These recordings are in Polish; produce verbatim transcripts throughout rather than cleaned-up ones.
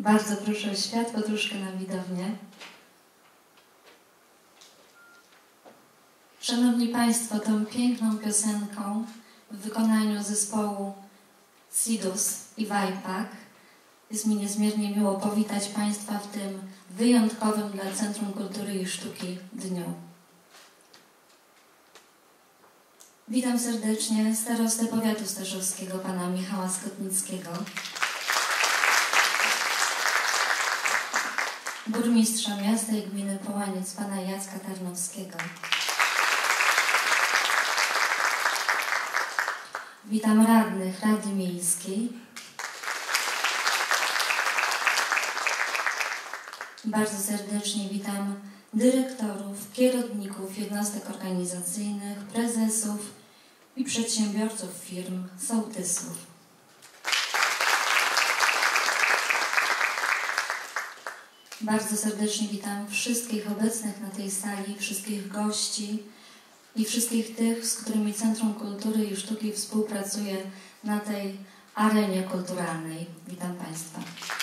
Bardzo proszę o światło, troszkę na widownię. Szanowni Państwo, tą piękną piosenką w wykonaniu zespołu Sidus i Wajpak jest mi niezmiernie miło powitać Państwa w tym wyjątkowym dla Centrum Kultury i Sztuki dniu. Witam serdecznie starostę powiatu starzowskiego, pana Michała Skotnickiego, burmistrza miasta i gminy Połaniec, pana Jacka Tarnowskiego. Witam radnych Rady Miejskiej. Bardzo serdecznie witam dyrektorów, kierowników jednostek organizacyjnych, prezesów i przedsiębiorców firm, sołtysów. Bardzo serdecznie witam wszystkich obecnych na tej sali, wszystkich gości i wszystkich tych, z którymi Centrum Kultury i Sztuki współpracuje na tej arenie kulturalnej. Witam Państwa.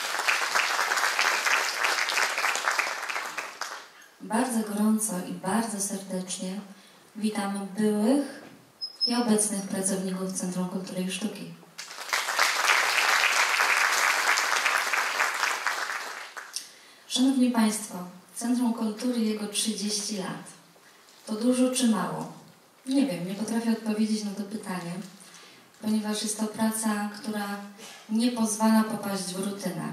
Bardzo gorąco i bardzo serdecznie witam byłych i obecnych pracowników Centrum Kultury i Sztuki. Szanowni Państwo, Centrum Kultury jego trzydzieści lat. To dużo czy mało? Nie wiem, nie potrafię odpowiedzieć na to pytanie, ponieważ jest to praca, która nie pozwala popaść w rutynę.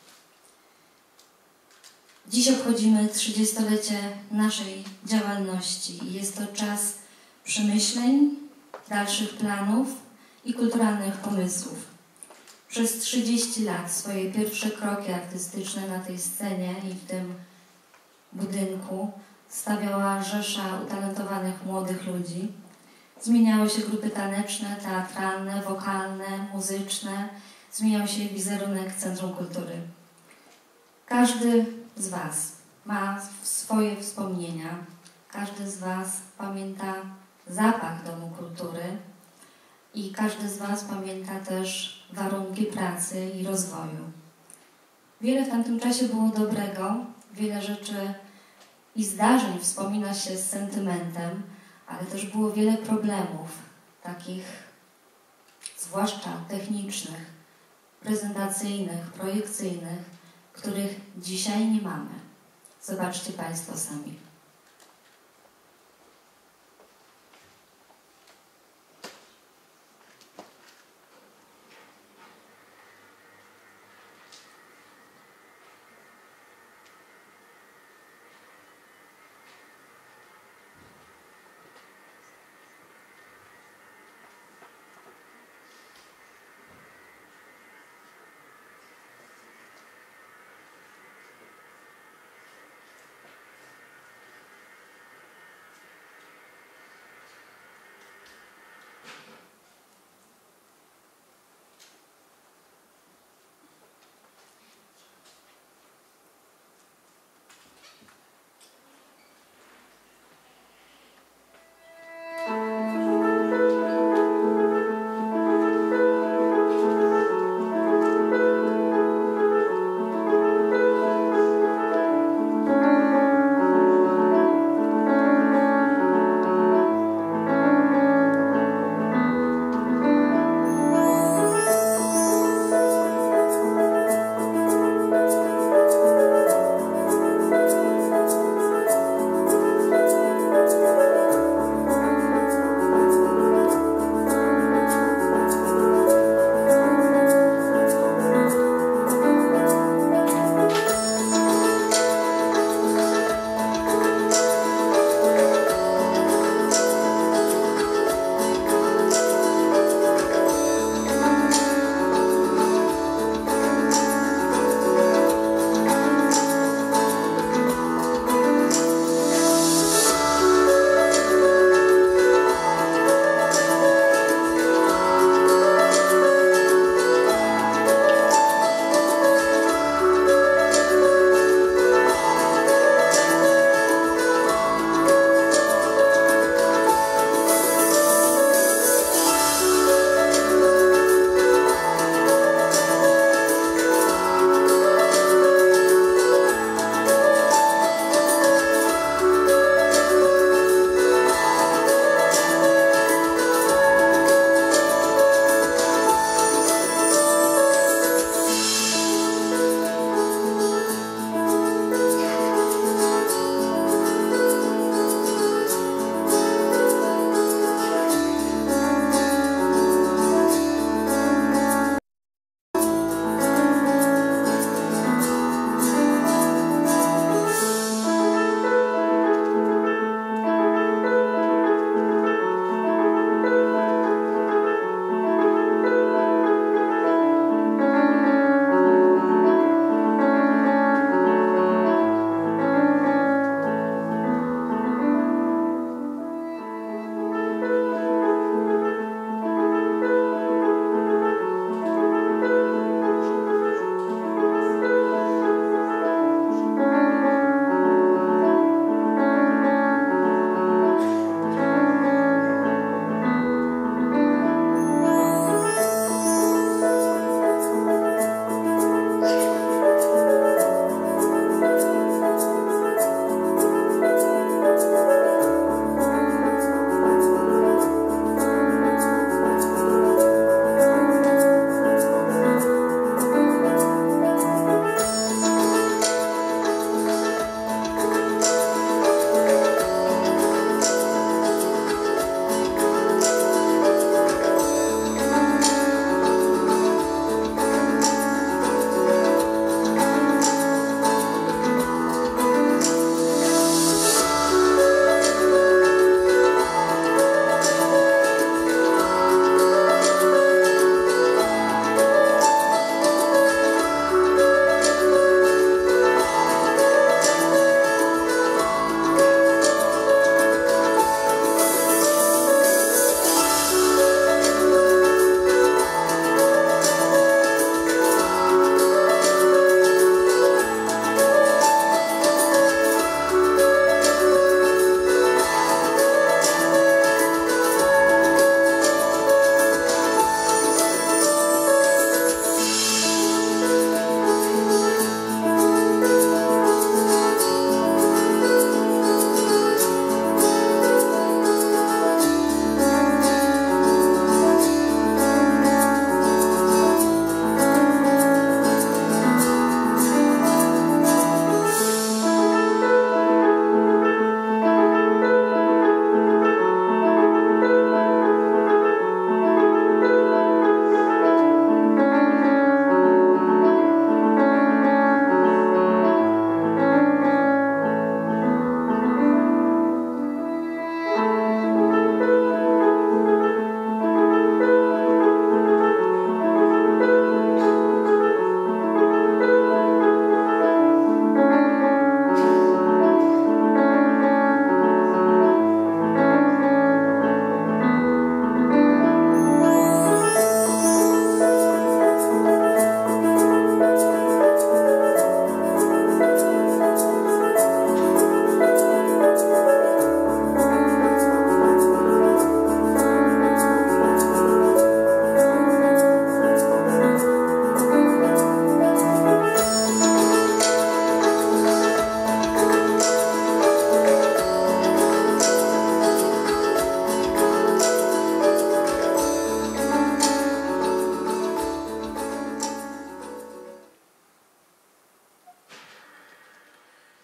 Dziś obchodzimy trzydziestolecie naszej działalności i jest to czas przemyśleń, dalszych planów i kulturalnych pomysłów. Przez trzydzieści lat swoje pierwsze kroki artystyczne na tej scenie i w tym budynku stawiała rzesza utalentowanych młodych ludzi. Zmieniały się grupy taneczne, teatralne, wokalne, muzyczne. Zmieniał się wizerunek Centrum Kultury. Każdy z Was ma swoje wspomnienia. Każdy z Was pamięta zapach Domu Kultury i każdy z Was pamięta też warunki pracy i rozwoju. Wiele w tamtym czasie było dobrego, wiele rzeczy i zdarzeń wspomina się z sentymentem, ale też było wiele problemów, takich zwłaszcza technicznych, prezentacyjnych, projekcyjnych, których dzisiaj nie mamy. Zobaczcie Państwo sami.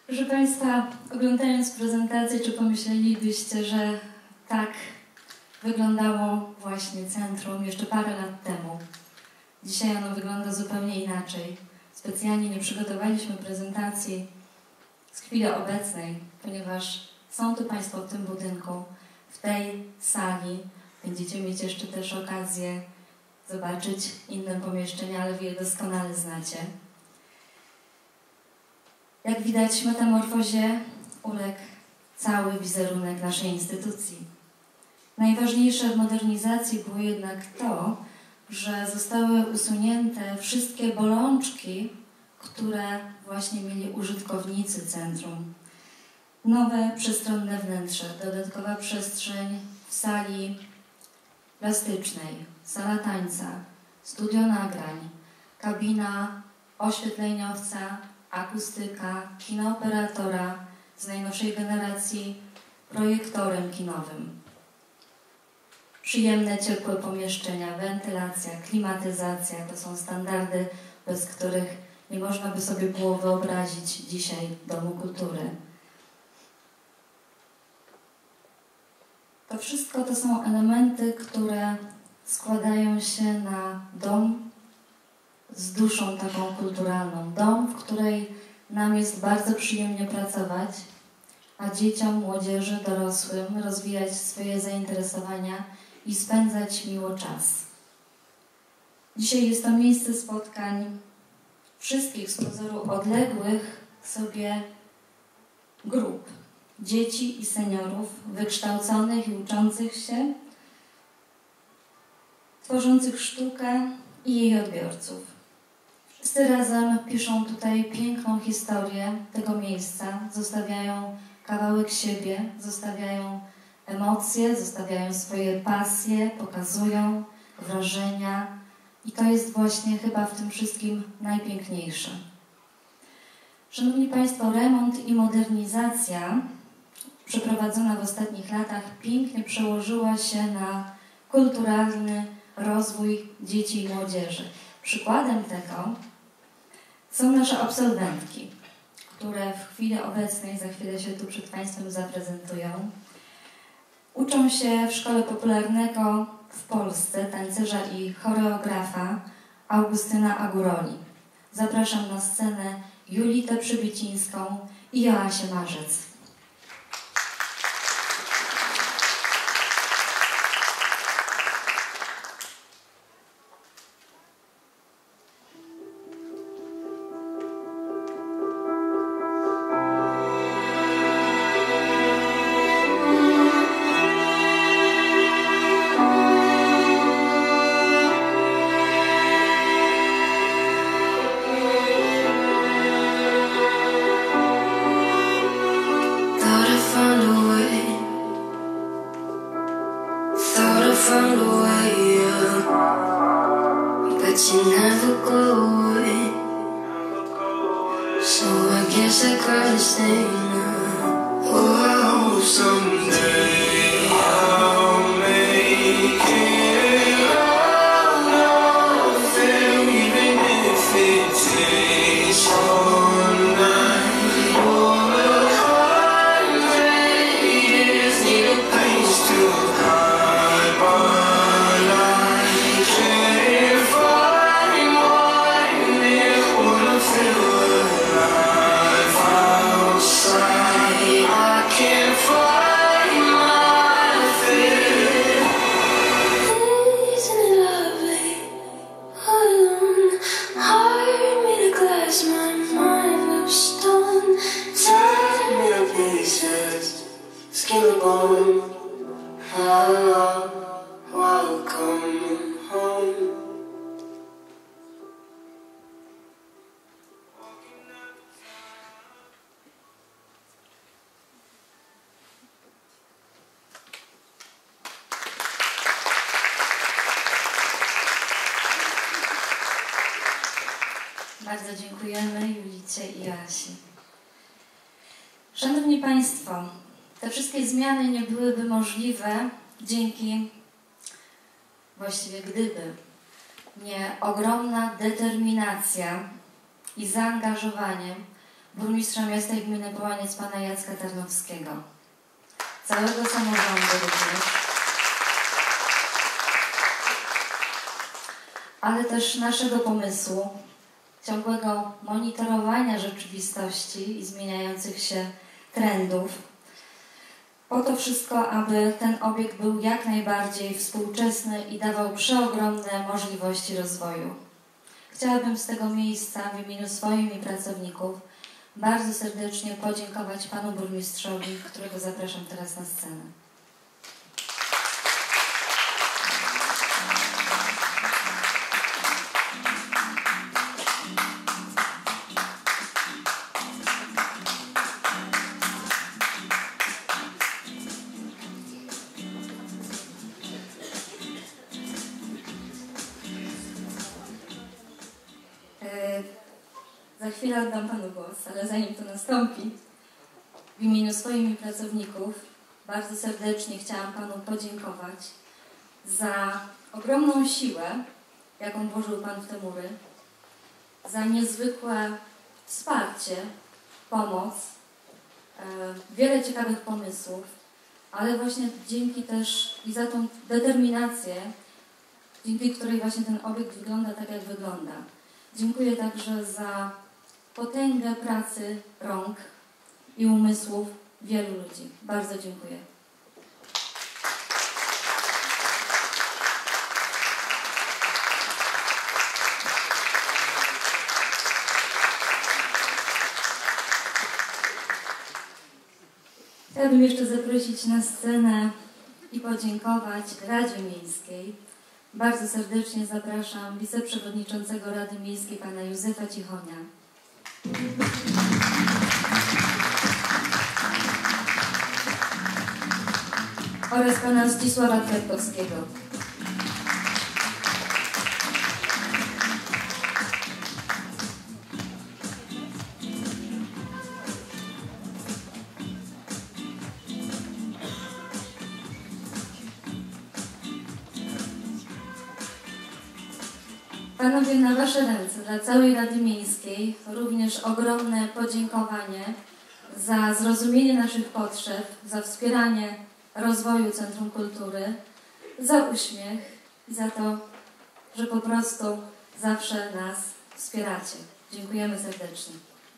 Proszę Państwa, oglądając prezentację, czy pomyślelibyście, że tak wyglądało właśnie centrum jeszcze parę lat temu? Dzisiaj ono wygląda zupełnie inaczej. Specjalnie nie przygotowaliśmy prezentacji z chwili obecnej, ponieważ są tu Państwo w tym budynku, w tej sali. Będziecie mieć jeszcze też okazję zobaczyć inne pomieszczenia, ale Wy je doskonale znacie. Jak widać, metamorfozie uległ cały wizerunek naszej instytucji. Najważniejsze w modernizacji było jednak to, że zostały usunięte wszystkie bolączki, które właśnie mieli użytkownicy centrum. Nowe przestronne wnętrze, dodatkowa przestrzeń w sali plastycznej, sala tańca, studio nagrań, kabina oświetleniowca, akustyka, kinooperatora z najnowszej generacji, projektorem kinowym. Przyjemne, ciepłe pomieszczenia, wentylacja, klimatyzacja to są standardy, bez których nie można by sobie było wyobrazić dzisiaj Domu Kultury. To wszystko to są elementy, które składają się na dom z duszą taką kulturalną. Dom, w której nam jest bardzo przyjemnie pracować, a dzieciom, młodzieży, dorosłym rozwijać swoje zainteresowania i spędzać miło czas. Dzisiaj jest to miejsce spotkań wszystkich z pozoru odległych sobie grup dzieci i seniorów, wykształconych i uczących się, tworzących sztukę i jej odbiorców. Wszyscy razem piszą tutaj piękną historię tego miejsca, zostawiają kawałek siebie, zostawiają emocje, zostawiają swoje pasje, pokazują wrażenia i to jest właśnie chyba w tym wszystkim najpiękniejsze. Szanowni Państwo, remont i modernizacja przeprowadzona w ostatnich latach pięknie przełożyła się na kulturalny rozwój dzieci i młodzieży. Przykładem tego są nasze absolwentki, które w chwili obecnej, za chwilę się tu przed Państwem zaprezentują. Uczą się w Szkole Popularnego w Polsce tancerza i choreografa Augustyna Aguroli. Zapraszam na scenę Julitę Przybycińską i Joasię Marzec. Bardzo dziękujemy Julicie i Joasi. Szanowni Państwo, te wszystkie zmiany nie byłyby możliwe dzięki, właściwie gdyby nie ogromna determinacja i zaangażowanie burmistrza miasta i gminy Połaniec pana Jacka Tarnowskiego, całego samorządu również, ale też naszego pomysłu, ciągłego monitorowania rzeczywistości i zmieniających się trendów. Po to wszystko, aby ten obiekt był jak najbardziej współczesny i dawał przeogromne możliwości rozwoju. Chciałabym z tego miejsca w imieniu swoim i pracowników bardzo serdecznie podziękować panu burmistrzowi, którego zapraszam teraz na scenę. Za chwilę oddam panu głos, ale zanim to nastąpi, w imieniu swoich i pracowników bardzo serdecznie chciałam panu podziękować za ogromną siłę, jaką włożył pan w te mury, za niezwykłe wsparcie, pomoc, wiele ciekawych pomysłów, ale właśnie dzięki też i za tą determinację, dzięki której właśnie ten obiekt wygląda tak, jak wygląda. Dziękuję także za potęgę pracy rąk i umysłów wielu ludzi. Bardzo dziękuję. Chciałabym jeszcze zaprosić na scenę i podziękować Radzie Miejskiej. Bardzo serdecznie zapraszam wiceprzewodniczącego Rady Miejskiej pana Józefa Cichonia. Oraz pana Zdzisława Kwiatkowskiego. Panowie, na wasze ręce, dla całej Rady Miejskiej również ogromne podziękowanie za zrozumienie naszych potrzeb, za wspieranie rozwoju Centrum Kultury, za uśmiech i za to, że po prostu zawsze nas wspieracie. Dziękujemy serdecznie.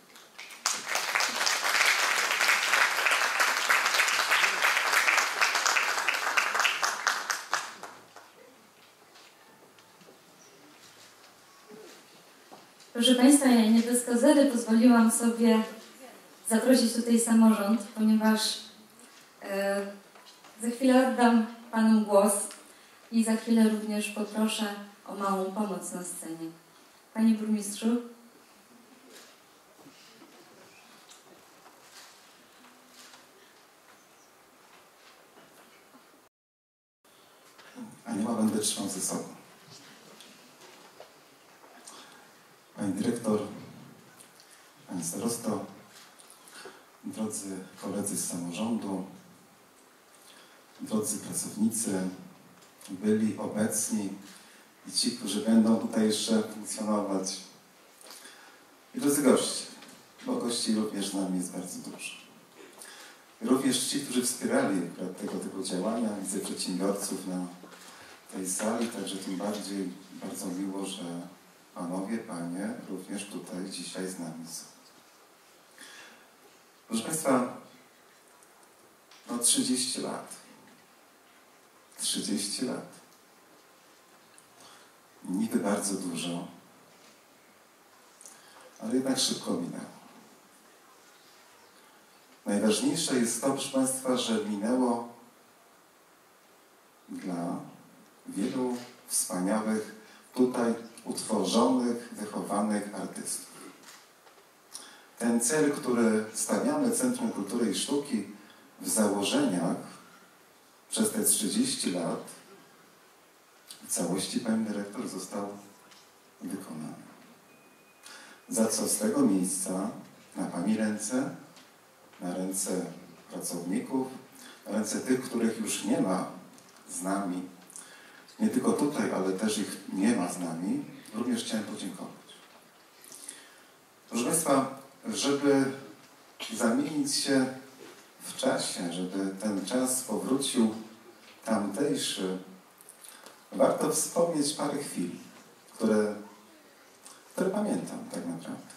Proszę Państwa, ja nie bez kozery pozwoliłam sobie zaprosić tutaj samorząd, ponieważ e, za chwilę oddam Panom głos i za chwilę również poproszę o małą pomoc na scenie. Panie Burmistrzu. Anioła będę trzymał ze sobą. Pani dyrektor, pani starosto, drodzy koledzy z samorządu, drodzy pracownicy, byli, obecni i ci, którzy będą tutaj jeszcze funkcjonować. I drodzy goście, bo gości również z nami jest bardzo dużo. I również ci, którzy wspierali tego typu działania, widzę przedsiębiorców na tej sali, także tym bardziej bardzo miło, że panowie, panie również tutaj dzisiaj z nami są. Proszę Państwa, no trzydzieści lat. trzydzieści lat. Niby bardzo dużo, ale jednak szybko minęło. Najważniejsze jest to, proszę Państwa, że minęło dla wielu wspaniałych, tutaj utworzonych, wychowanych artystów. Ten cel, który stawiamy Centrum Kultury i Sztuki w założeniach przez te trzydzieści lat w całości, pani dyrektor, został wykonany. Za co z tego miejsca na pani ręce, na ręce pracowników, na ręce tych, których już nie ma z nami, nie tylko tutaj, ale też ich nie ma z nami, również chciałem podziękować. Proszę Państwa, żeby zamienić się w czasie, żeby ten czas powrócił tamtejszy, warto wspomnieć parę chwil, które, które pamiętam tak naprawdę.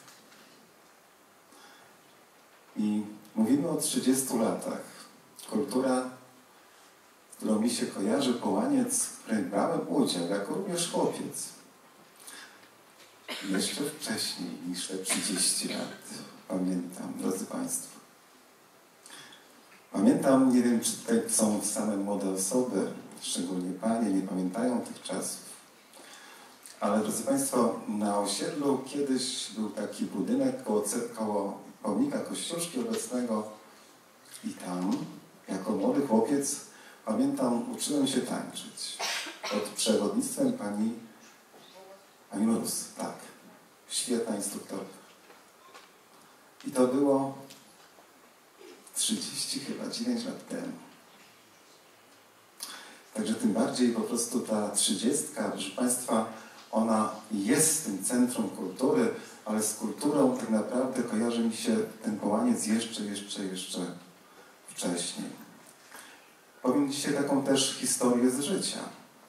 I mówimy o trzydziestu latach. Kultura, którą mi się kojarzy, Połaniec, w której brałem udział, jako również chłopiec. Jeszcze wcześniej niż te trzydzieści lat. Pamiętam, drodzy Państwo. Pamiętam, nie wiem, czy tutaj są same młode osoby, szczególnie panie, nie pamiętają tych czasów. Ale, drodzy Państwo, na osiedlu kiedyś był taki budynek koło, koło pomnika Kościuszki obecnego i tam, jako młody chłopiec, pamiętam, uczyłem się tańczyć. Pod przewodnictwem pani, pani Mróz, tak, świetna instruktorka. I to było trzydzieści chyba dziewięć lat temu. Także tym bardziej po prostu ta trzydziestka, proszę Państwa, ona jest tym centrum kultury, ale z kulturą tak naprawdę kojarzy mi się ten Połaniec jeszcze, jeszcze, jeszcze wcześniej. Powiem dzisiaj taką też historię z życia.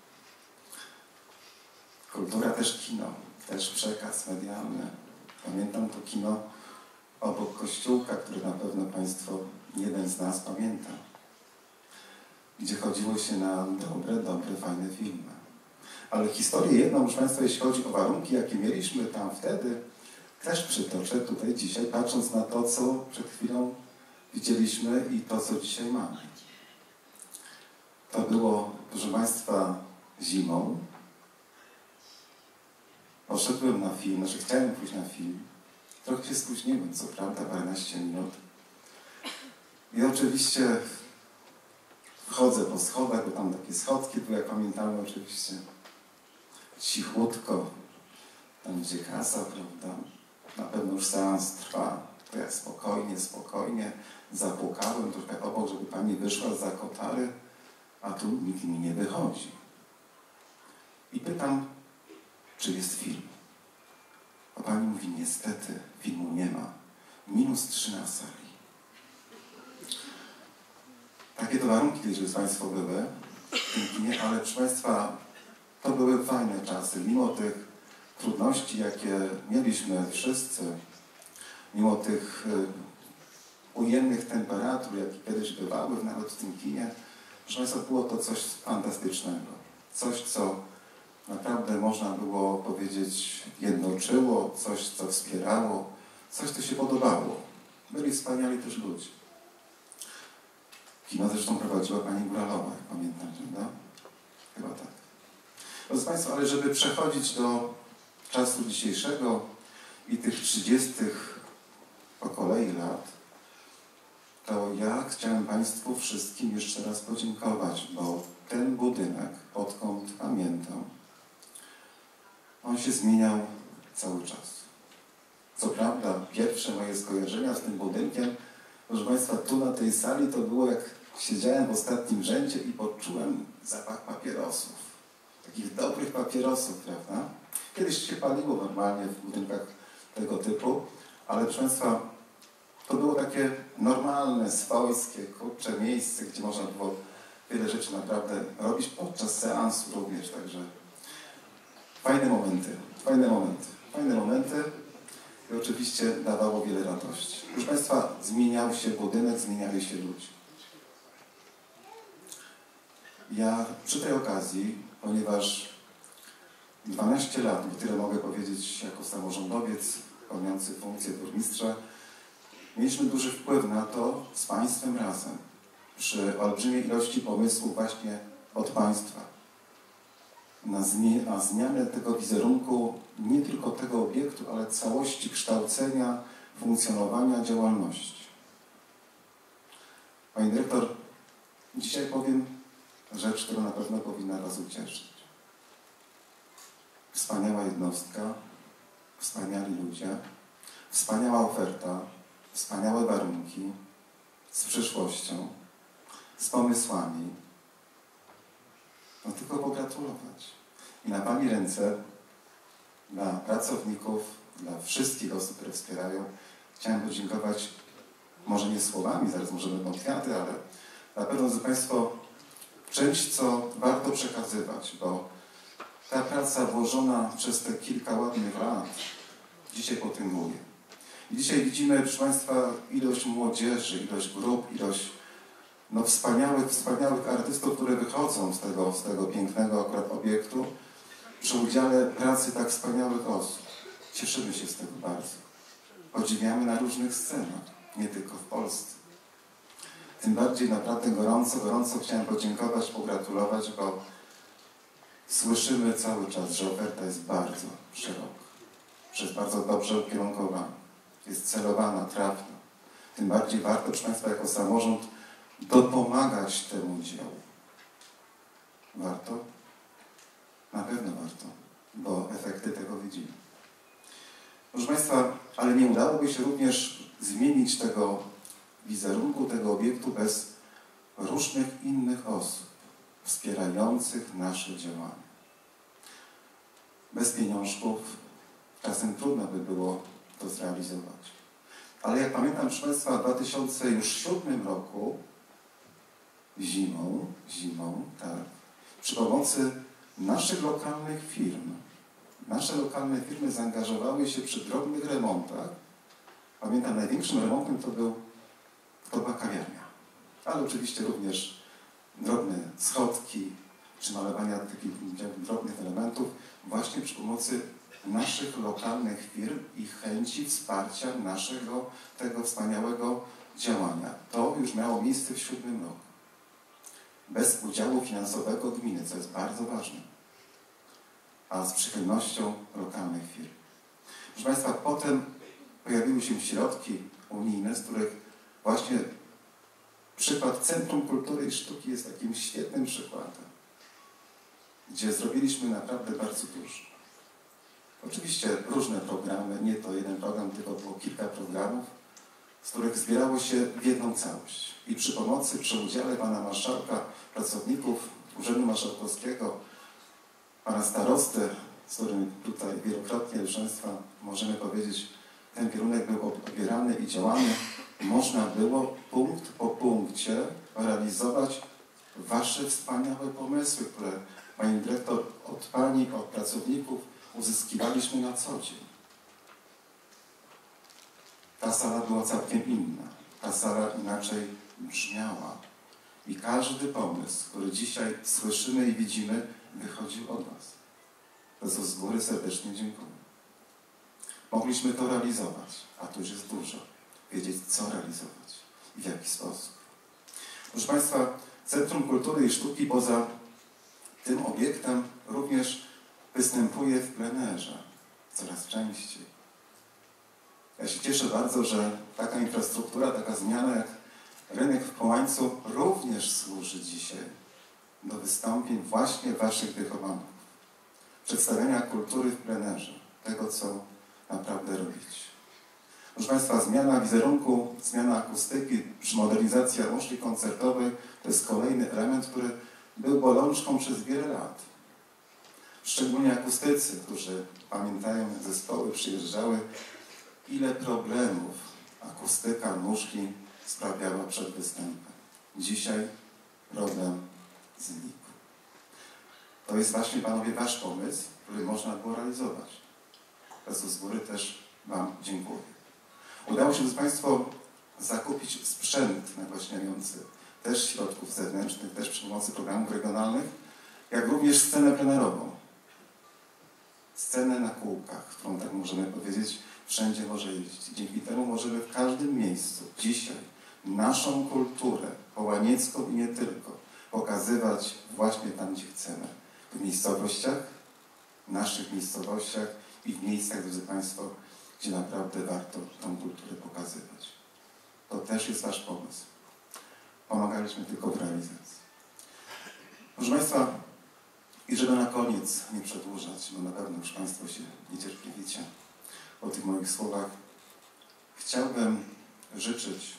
Kultura też kino, też przekaz medialny. Pamiętam to kino obok kościółka, który na pewno Państwo, jeden z nas pamięta. Gdzie chodziło się na dobre, dobre, fajne filmy. Ale historię jedną, proszę Państwa, jeśli chodzi o warunki, jakie mieliśmy tam wtedy, też przytoczę tutaj dzisiaj, patrząc na to, co przed chwilą widzieliśmy i to, co dzisiaj mamy. To było, proszę Państwa, zimą. Poszedłem na film, znaczy chciałem pójść na film. Trochę się spóźniłem, co prawda, paręnaście minut. I oczywiście wchodzę po schodach, bo tam takie schodki były, jak pamiętamy oczywiście. Cichutko, tam gdzie kasa, prawda? Na pewno już seans trwa. To ja spokojnie, spokojnie zapukałem trochę obok, żeby pani wyszła za kotary, a tu nikt mi nie wychodzi. I pytam, czy jest film. A pani mówi, niestety, filmu nie ma. Minus trzy na sali. Takie to warunki kiedyś, żeby Państwo były w tym kinie, ale proszę Państwa, to były fajne czasy, mimo tych trudności, jakie mieliśmy wszyscy, mimo tych y, ujemnych temperatur, jakie kiedyś bywały nawet w tym kinie, proszę Państwa, było to coś fantastycznego. Coś, co naprawdę można było powiedzieć jednoczyło, coś, co wspierało, coś, co się podobało. Byli wspaniali też ludzie. Kino zresztą prowadziła pani Góralowa, jak pamiętam, prawda? Chyba tak. Proszę Państwa, ale żeby przechodzić do czasu dzisiejszego i tych trzydziestych po kolei lat, to ja chciałem Państwu wszystkim jeszcze raz podziękować, bo ten budynek, odkąd pamiętam, on się zmieniał cały czas. Co prawda, pierwsze moje skojarzenia z tym budynkiem, proszę Państwa, tu na tej sali to było, jak siedziałem w ostatnim rzędzie i poczułem zapach papierosów. Takich dobrych papierosów, prawda? Kiedyś się paliło normalnie w budynkach tego typu, ale proszę Państwa, to było takie normalne, swojskie, kurcze miejsce, gdzie można było wiele rzeczy naprawdę robić podczas seansu również, także fajne momenty, fajne momenty, fajne momenty i oczywiście dawało wiele radości. Proszę Państwa, zmieniał się budynek, zmieniali się ludzie. Ja przy tej okazji, ponieważ dwanaście lat, bo tyle mogę powiedzieć jako samorządowiec pełniący funkcję burmistrza, mieliśmy duży wpływ na to z Państwem razem, przy olbrzymiej ilości pomysłów właśnie od Państwa, na, zmie na zmianę tego wizerunku, nie tylko tego obiektu, ale całości kształcenia, funkcjonowania, działalności. Pani dyrektor, dzisiaj powiem rzecz, która na pewno powinna Was ucieszyć. Wspaniała jednostka, wspaniali ludzie, wspaniała oferta, wspaniałe warunki, z przyszłością, z pomysłami. No tylko pogratulować. I na Pani ręce, dla pracowników, dla wszystkich osób, które wspierają, chciałem podziękować, może nie słowami, zaraz może będą kwiaty, ale na pewno, drodzy Państwo, czymś, co warto przekazywać, bo ta praca włożona przez te kilka ładnych lat dzisiaj potęguje. I dzisiaj widzimy, proszę Państwa, ilość młodzieży, ilość grup, ilość no, wspaniałych, wspaniałych artystów, które wychodzą z tego, z tego pięknego akurat obiektu przy udziale pracy tak wspaniałych osób. Cieszymy się z tego bardzo. Podziwiamy na różnych scenach, nie tylko w Polsce. Tym bardziej naprawdę gorąco, gorąco chciałem podziękować, pogratulować, bo słyszymy cały czas, że oferta jest bardzo szeroka, przez bardzo dobrze ukierunkowana, jest celowana, trafna. Tym bardziej warto, proszę Państwa, jako samorząd dopomagać temu dziełu. Warto? Na pewno warto, bo efekty tego widzimy. Proszę Państwa, ale nie udałoby się również zmienić tego wizerunku, tego obiektu bez różnych innych osób wspierających nasze działania. Bez pieniążków czasem trudno by było to zrealizować. Ale jak pamiętam, proszę Państwa, w dwa tysiące siódmym roku zimą, zimą, tak, przy pomocy naszych lokalnych firm, nasze lokalne firmy zaangażowały się przy drobnych remontach. Pamiętam, największym remontem to, był, to była kawiarnia, ale oczywiście również drobne schodki, czy malowania takich drobnych elementów, właśnie przy pomocy naszych lokalnych firm i chęci wsparcia naszego, tego wspaniałego działania. To już miało miejsce w siódmym roku. Bez udziału finansowego gminy, co jest bardzo ważne, a z przychylnością lokalnych firm. Proszę Państwa, potem pojawiły się środki unijne, z których właśnie przykład Centrum Kultury i Sztuki jest takim świetnym przykładem, gdzie zrobiliśmy naprawdę bardzo dużo. Oczywiście różne programy, nie to jeden program, tylko było kilka programów, z których zbierało się w jedną całość. I przy pomocy, przy udziale pana marszałka, pracowników Urzędu Marszałkowskiego, pana starosty, z którym tutaj wielokrotnie, proszę Państwa, możemy powiedzieć, ten kierunek był obierany i działany, można było punkt po punkcie realizować wasze wspaniałe pomysły, które pani dyrektor od pani, od pracowników uzyskiwaliśmy na co dzień. Ta sala była całkiem inna. Ta sala inaczej brzmiała. I każdy pomysł, który dzisiaj słyszymy i widzimy, wychodził od was. Za co z góry serdecznie dziękuję. Mogliśmy to realizować, a to już jest dużo. Wiedzieć, co realizować i w jaki sposób. Proszę Państwa, Centrum Kultury i Sztuki poza tym obiektem również występuje w plenerze coraz częściej. Ja się cieszę bardzo, że taka infrastruktura, taka zmiana jak rynek w Połańcu również służy dzisiaj do wystąpień właśnie waszych wychowanków. Przedstawiania kultury w plenerze, tego, co naprawdę robić. Proszę Państwa, zmiana wizerunku, zmiana akustyki przy modernizacji muszli koncertowej to jest kolejny element, który był bolączką przez wiele lat. Szczególnie akustycy, którzy pamiętają, jak zespoły przyjeżdżały, ile problemów akustyka muszli sprawiała przed występem. Dzisiaj problem znikł. To jest właśnie, panowie, wasz pomysł, który można było realizować. Teraz z góry też wam dziękuję. Udało się, drodzy Państwo, zakupić sprzęt nagłaśniający, też środków zewnętrznych, też przy pomocy programów regionalnych, jak również scenę plenerową. Scenę na kółkach, którą tak możemy powiedzieć, wszędzie może jeździć. Dzięki temu możemy w każdym miejscu dzisiaj naszą kulturę połaniecką i nie tylko pokazywać właśnie tam, gdzie chcemy. W miejscowościach, w naszych miejscowościach i w miejscach, drodzy Państwo, gdzie naprawdę warto tą kulturę pokazywać. To też jest wasz pomysł. Pomagaliśmy tylko w realizacji. Proszę Państwa, i żeby na koniec nie przedłużać, bo na pewno już Państwo się niecierpliwicie po tych moich słowach, chciałbym życzyć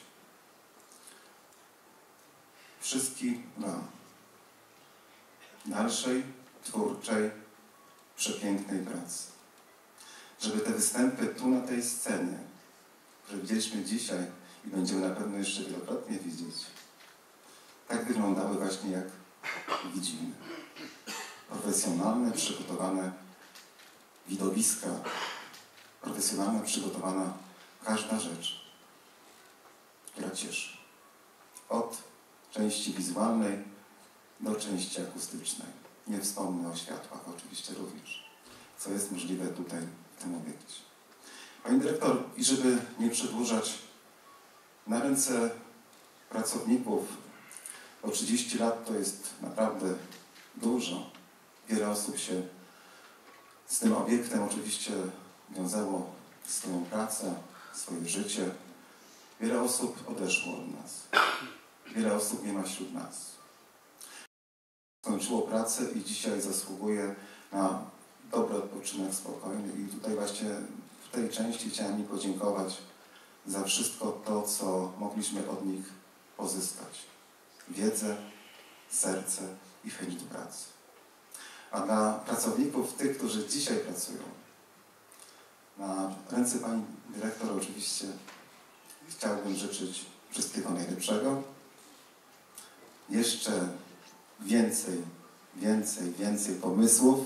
wszystkim wam dalszej, twórczej, przepięknej pracy. Żeby te występy tu na tej scenie które widzieliśmy dzisiaj i będziemy na pewno jeszcze wielokrotnie widzieć, tak wyglądały właśnie jak widzimy. Profesjonalne, przygotowane widowiska, profesjonalnie przygotowana każda rzecz, która cieszy. Od części wizualnej do części akustycznej. Nie wspomnę o światłach oczywiście również, co jest możliwe tutaj w tym obiekcie. Pani dyrektor, i żeby nie przedłużać, na ręce pracowników, bo trzydzieści lat to jest naprawdę dużo. Wiele osób się z tym obiektem oczywiście wiązało swoją pracę, swoje życie. Wiele osób odeszło od nas. Wiele osób nie ma wśród nas. Skończyło pracę i dzisiaj zasługuje na dobry odpoczynek, spokojny. I tutaj właśnie w tej części chciałem mi podziękować za wszystko to, co mogliśmy od nich pozyskać. Wiedzę, serce i chęć do pracy. A dla pracowników, tych, którzy dzisiaj pracują, na ręce pani dyrektor oczywiście chciałbym życzyć wszystkiego najlepszego. Jeszcze więcej, więcej, więcej pomysłów.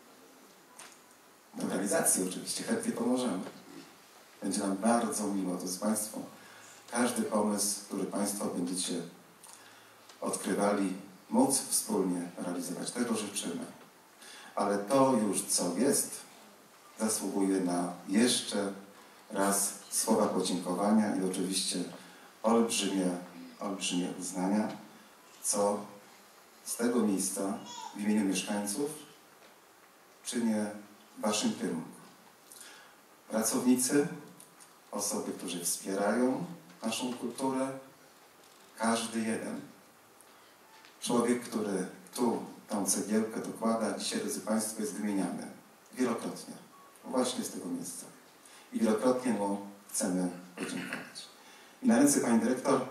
Do realizacji oczywiście chętnie pomożemy. Będzie nam bardzo miło, to jest Państwo. Każdy pomysł, który Państwo będziecie odkrywali, móc wspólnie realizować. Tego życzymy. Ale to już, co jest, zasługuje na jeszcze raz słowa podziękowania i oczywiście olbrzymie, olbrzymie uznania, co z tego miejsca w imieniu mieszkańców czynię w Waszym kierunku. Pracownicy, osoby, którzy wspierają naszą kulturę, każdy jeden. Człowiek, który tu tą cegiełkę dokłada, dzisiaj, drodzy Państwo, jest wymieniany wielokrotnie, właśnie z tego miejsca. I wielokrotnie mu chcemy podziękować. I na ręce pani dyrektor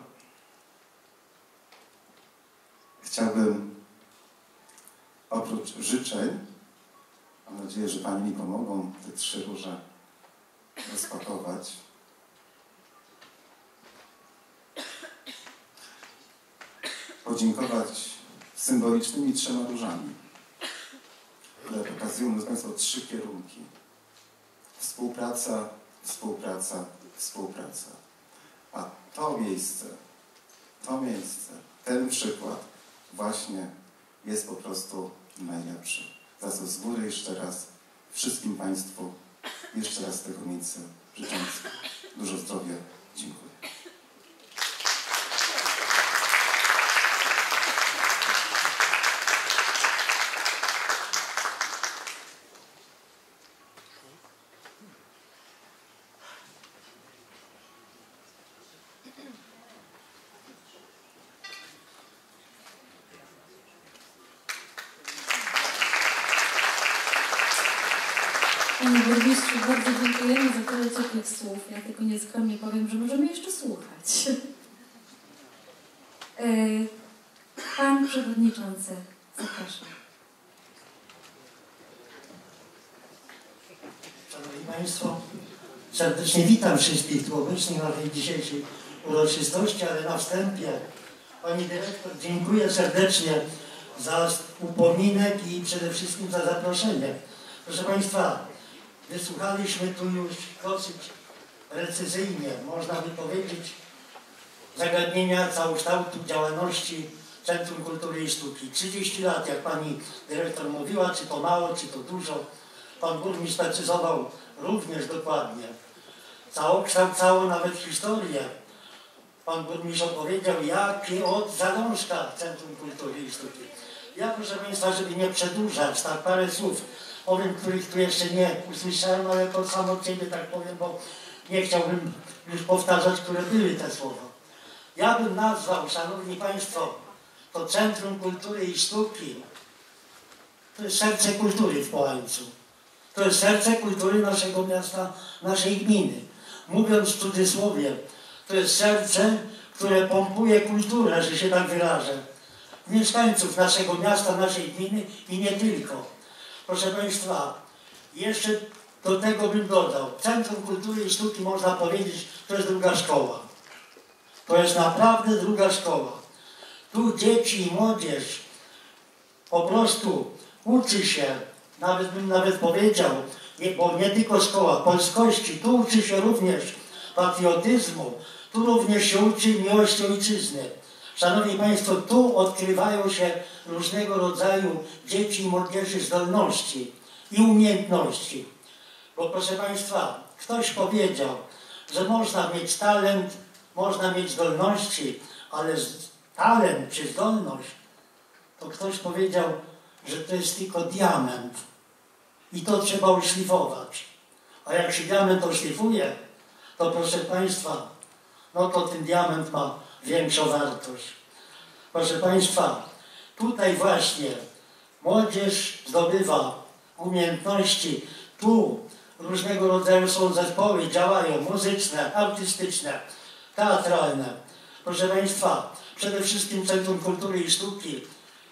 chciałbym oprócz życzeń, mam nadzieję, że Pani mi pomogą te trzy róże rozpakować. Podziękować symbolicznymi trzema różami, które pokazują, drodzy Państwo, trzy kierunki. Współpraca, współpraca, współpraca. A to miejsce, to miejsce, ten przykład właśnie jest po prostu najlepszy. Za co z góry jeszcze raz wszystkim Państwu jeszcze raz z tego miejsca życząc dużo zdrowia. Dziękuję. Panie burmistrzu, bardzo dziękujemy za tyle ciepłych słów. Ja tylko nieskromnie powiem, że możemy jeszcze słuchać. Pan przewodniczący, zapraszam. Szanowni Państwo, serdecznie witam wszystkich tu obecnych na tej dzisiejszej uroczystości, ale na wstępie Pani Dyrektor dziękuję serdecznie za upominek i przede wszystkim za zaproszenie. Proszę Państwa, wysłuchaliśmy tu już dosyć precyzyjnie, można by powiedzieć, zagadnienia całokształtu działalności Centrum Kultury i Sztuki. trzydzieści lat, jak Pani Dyrektor mówiła, czy to mało, czy to dużo. Pan burmistrz sprecyzował również dokładnie. Całokształt, całą nawet historię. Pan burmistrz opowiedział, jaki od zalążka Centrum Kultury i Sztuki. Ja, proszę Państwa, żeby nie przedłużać, tak parę słów powiem, których tu jeszcze nie usłyszałem, ale to samo od Ciebie tak powiem, bo nie chciałbym już powtarzać, które były te słowa. Ja bym nazwał, Szanowni Państwo, to Centrum Kultury i Sztuki, to jest serce kultury w Połańcu. To jest serce kultury naszego miasta, naszej gminy. Mówiąc w cudzysłowie, to jest serce, które pompuje kulturę, że się tak wyrażę, mieszkańców naszego miasta, naszej gminy i nie tylko. Proszę Państwa, jeszcze Do tego bym dodał, Centrum Kultury i Sztuki, można powiedzieć, to jest druga szkoła. To jest naprawdę druga szkoła. Tu dzieci i młodzież po prostu uczy się, nawet bym nawet powiedział, nie, bo nie tylko szkoła polskości, tu uczy się również patriotyzmu, tu również się uczy miłości ojczyzny. Szanowni Państwo, tu odkrywają się różnego rodzaju dzieci i młodzieży zdolności i umiejętności. Bo proszę Państwa, ktoś powiedział, że można mieć talent, można mieć zdolności, ale talent czy zdolność, to ktoś powiedział, że to jest tylko diament i to trzeba uszlifować. A jak się diament oszlifuje, to proszę Państwa, no to ten diament ma większą wartość. Proszę Państwa, tutaj właśnie młodzież zdobywa umiejętności, tu różnego rodzaju są zespoły, działają muzyczne, artystyczne, teatralne. Proszę Państwa, przede wszystkim Centrum Kultury i Sztuki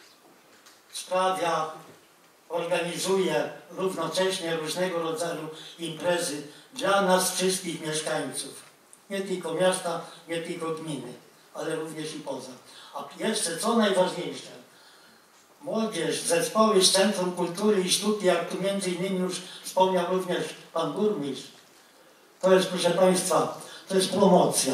sprawia, organizuje równocześnie różnego rodzaju imprezy dla nas wszystkich mieszkańców. Nie tylko miasta, nie tylko gminy, ale również i poza. A jeszcze co najważniejsze, młodzież, zespoły z Centrum Kultury i Sztuki, jak tu między innymi już wspomniał również pan burmistrz, to jest, proszę Państwa, to jest promocja.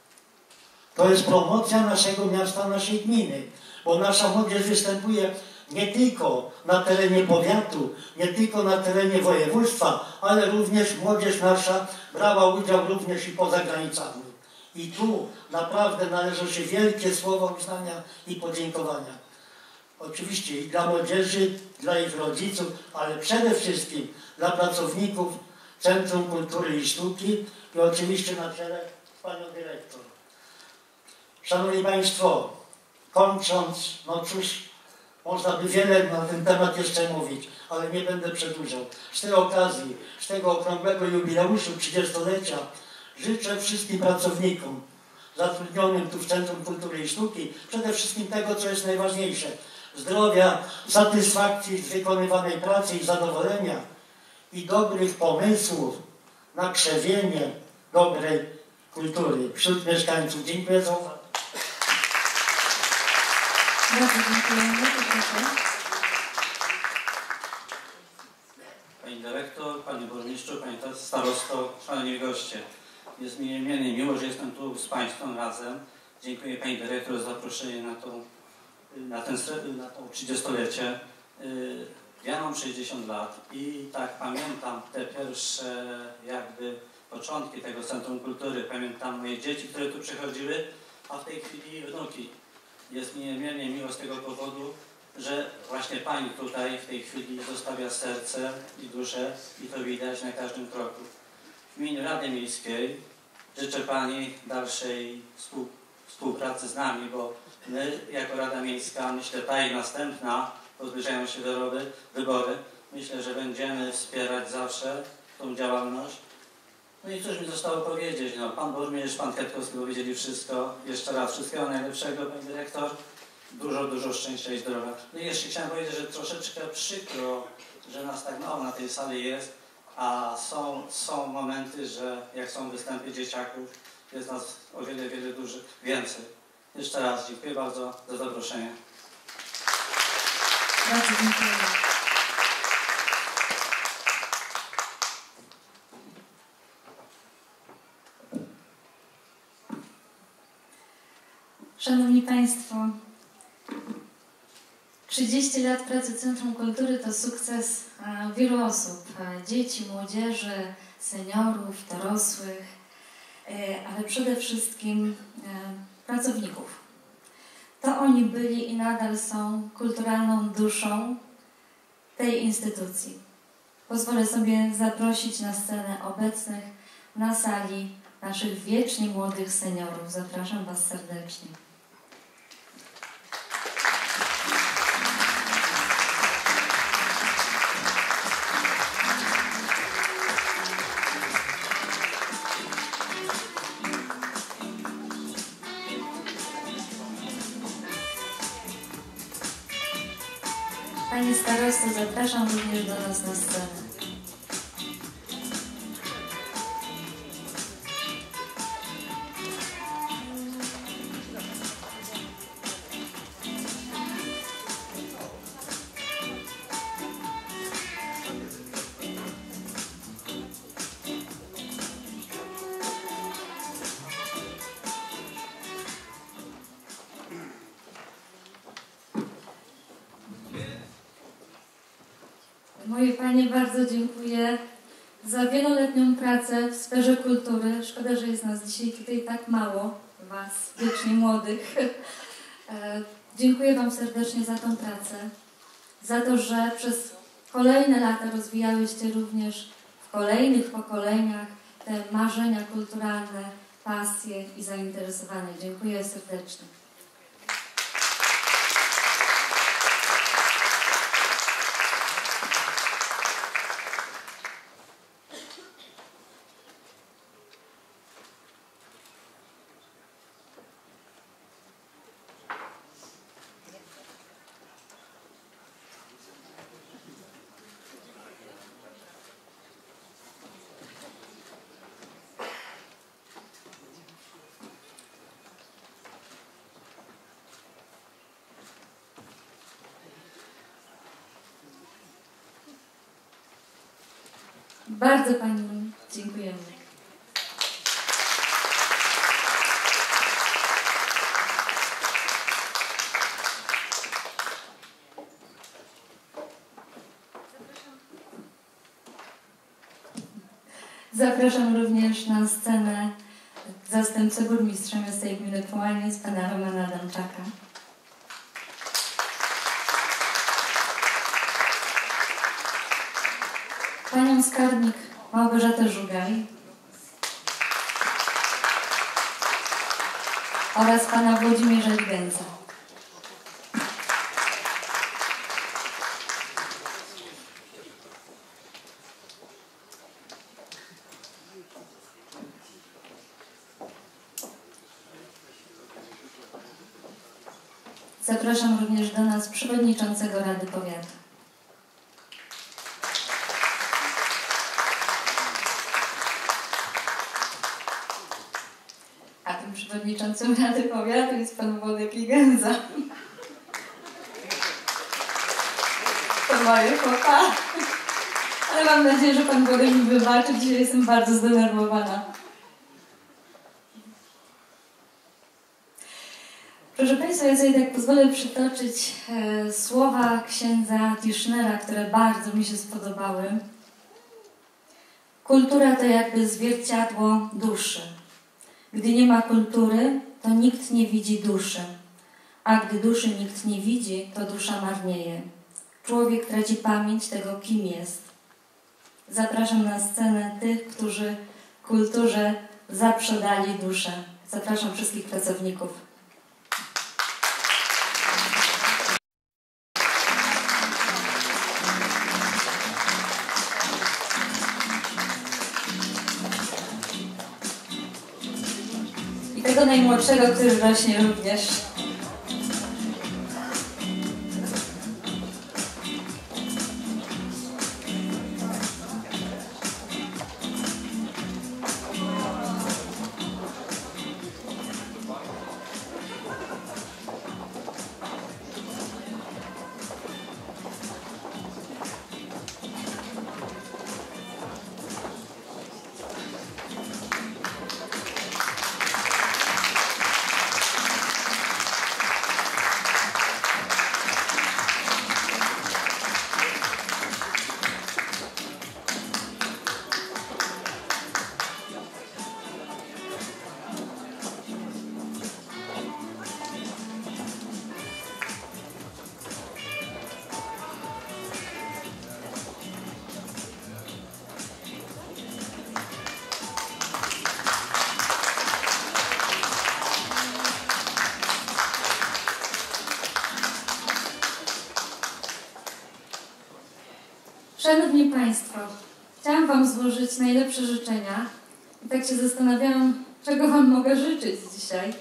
To jest promocja naszego miasta, naszej gminy, bo nasza młodzież występuje nie tylko na terenie powiatu, nie tylko na terenie województwa, ale również młodzież nasza brała udział również i poza granicami. I tu naprawdę należą się wielkie słowa uznania i podziękowania. Oczywiście i dla młodzieży, dla ich rodziców, ale przede wszystkim dla pracowników Centrum Kultury i Sztuki i oczywiście na czele panią dyrektor. Szanowni Państwo, kończąc, no cóż, można by wiele na ten temat jeszcze mówić, ale nie będę przedłużał. Z tej okazji, z tego okrągłego jubileuszu trzydziestolecia życzę wszystkim pracownikom zatrudnionym tu w Centrum Kultury i Sztuki przede wszystkim tego, co jest najważniejsze. Zdrowia, satysfakcji z wykonywanej pracy i zadowolenia i dobrych pomysłów na krzewienie dobrej kultury wśród mieszkańców. Dziękuję za uwagę. Bardzo dziękujemy. Proszę. Pani dyrektor, panie burmistrzu, pani starosto, szanowni goście. Jest mi niemiernie miło, że jestem tu z Państwem razem. Dziękuję pani dyrektor za zaproszenie na, tą, na, ten, na to trzydziestolecie. Ja mam sześćdziesiąt lat i tak pamiętam te pierwsze jakby początki tego Centrum Kultury. Pamiętam moje dzieci, które tu przychodziły, a w tej chwili wnuki. Jest mi niemiernie miło z tego powodu, że właśnie pani tutaj w tej chwili zostawia serce i duszę i to widać na każdym kroku. W imieniu Rady Miejskiej życzę pani dalszej współ, współpracy z nami, bo my jako Rada Miejska, myślę ta i następna, bo zbliżają się wybory, wybory, myślę, że będziemy wspierać zawsze tą działalność. No i cóż mi zostało powiedzieć, no, pan burmistrz, pan Kwiatkowski powiedzieli wszystko. Jeszcze raz wszystkiego najlepszego, pani dyrektor. Dużo, dużo szczęścia i zdrowia. No i jeszcze chciałem powiedzieć, że troszeczkę przykro, że nas tak mało na tej sali jest, a są, są momenty, że jak są występy dzieciaków, jest nas o wiele, wiele dużo więcej. Jeszcze raz dziękuję bardzo za zaproszenie. Bardzo dziękuję. Szanowni Państwo, trzydzieści lat pracy Centrum Kultury to sukces wielu osób, dzieci, młodzieży, seniorów, dorosłych, ale przede wszystkim pracowników. To oni byli i nadal są kulturalną duszą tej instytucji. Pozwolę sobie zaprosić na scenę obecnych na sali naszych wiecznie młodych seniorów. Zapraszam Was serdecznie. Panie starosto, zapraszam również do nas na scenę. Moje Panie, bardzo dziękuję za wieloletnią pracę w sferze kultury. Szkoda, że jest nas dzisiaj tutaj tak mało, Was, wiecznie młodych. Dziękuję Wam serdecznie za tą pracę, za to, że przez kolejne lata rozwijałyście również w kolejnych pokoleniach te marzenia kulturalne, pasje i zainteresowania. Dziękuję serdecznie. Bardzo Pani dziękujemy. Zapraszam również na scenę zastępcę burmistrza miasta i gminy Połaniec, pana Romana Adamczaka. Panią skarbnik Małgorzatę Żugaj oraz pana Włodzimierza Ligęca. Zapraszam również do nas przewodniczącego Rady Powiatu. A tym przewodniczącym Rady Powiatu jest pan Włodek Ligęza. To moje chłopa. Ale mam nadzieję, że pan Włodek mi wybaczy. Dzisiaj jestem bardzo zdenerwowana. Proszę Państwa, ja sobie tak pozwolę przytoczyć e, słowa księdza Tischnera, które bardzo mi się spodobały. Kultura to jakby zwierciadło duszy. Gdy nie ma kultury, to nikt nie widzi duszy. A gdy duszy nikt nie widzi, to dusza marnieje. Człowiek traci pamięć tego, kim jest. Zapraszam na scenę tych, którzy kulturze zaprzedali duszę. Zapraszam wszystkich pracowników. I tego najmłodszego, który rośnie również. Szanowni Państwo, chciałam Wam złożyć najlepsze życzenia i tak się zastanawiałam, czego Wam mogę życzyć dzisiaj.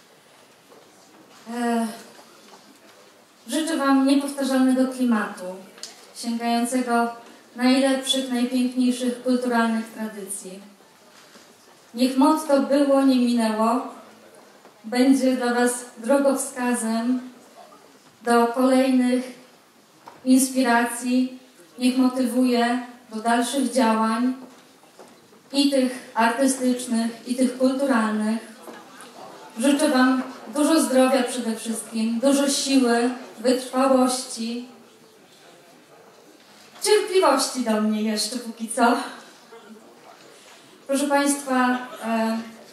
Eee, życzę Wam niepowtarzalnego klimatu, sięgającego najlepszych, najpiękniejszych kulturalnych tradycji. Niech motto było, nie minęło, będzie dla Was drogowskazem do kolejnych inspiracji. Niech motywuje do dalszych działań i tych artystycznych, i tych kulturalnych. Życzę Wam dużo zdrowia przede wszystkim, dużo siły, wytrwałości cierpliwości do mnie jeszcze póki co. Proszę Państwa, e,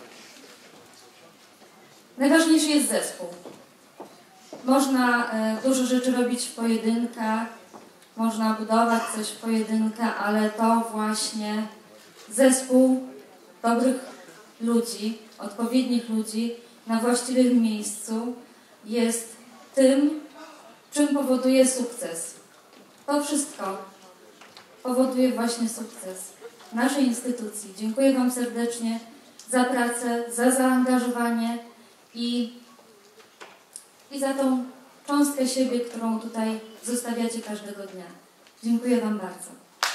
najważniejszy jest zespół. Można e, dużo rzeczy robić w pojedynkach, można budować coś w pojedynkę, ale to właśnie zespół dobrych ludzi, odpowiednich ludzi na właściwym miejscu jest tym, czym powoduje sukces. To wszystko powoduje właśnie sukces naszej instytucji. Dziękuję Wam serdecznie za pracę, za zaangażowanie i, i za tą cząstkę siebie, którą tutaj zostawiacie każdego dnia. Dziękuję Wam bardzo.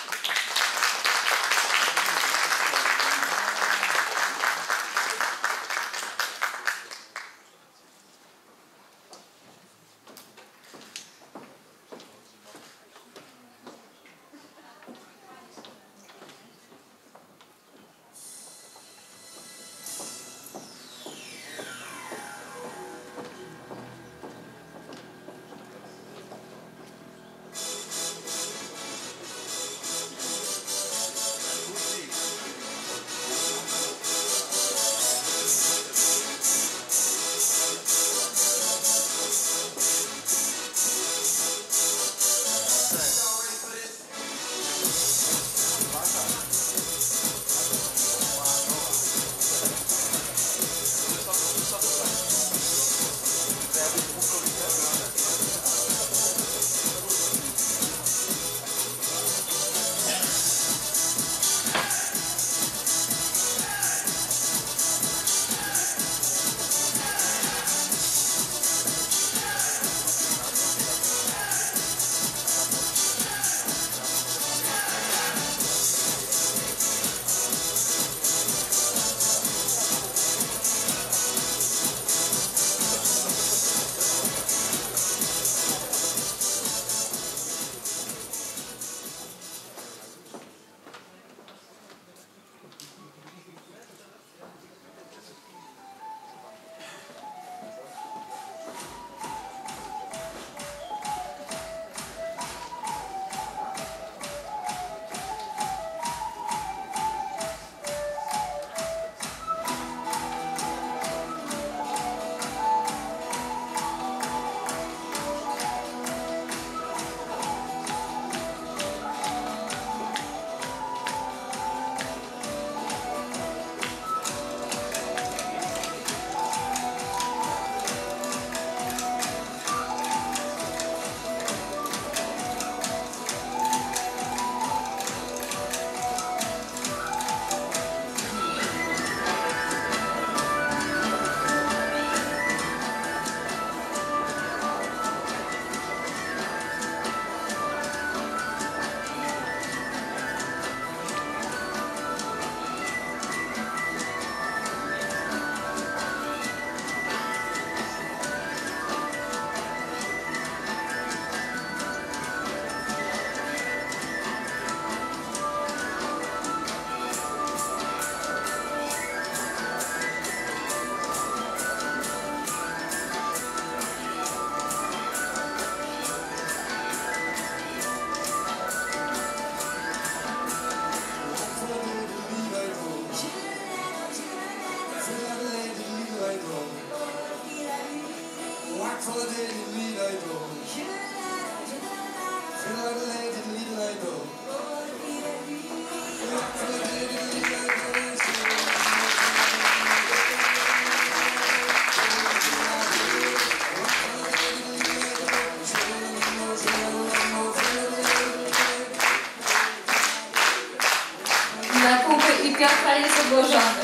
Na Kuby i Piotra jest odłożony.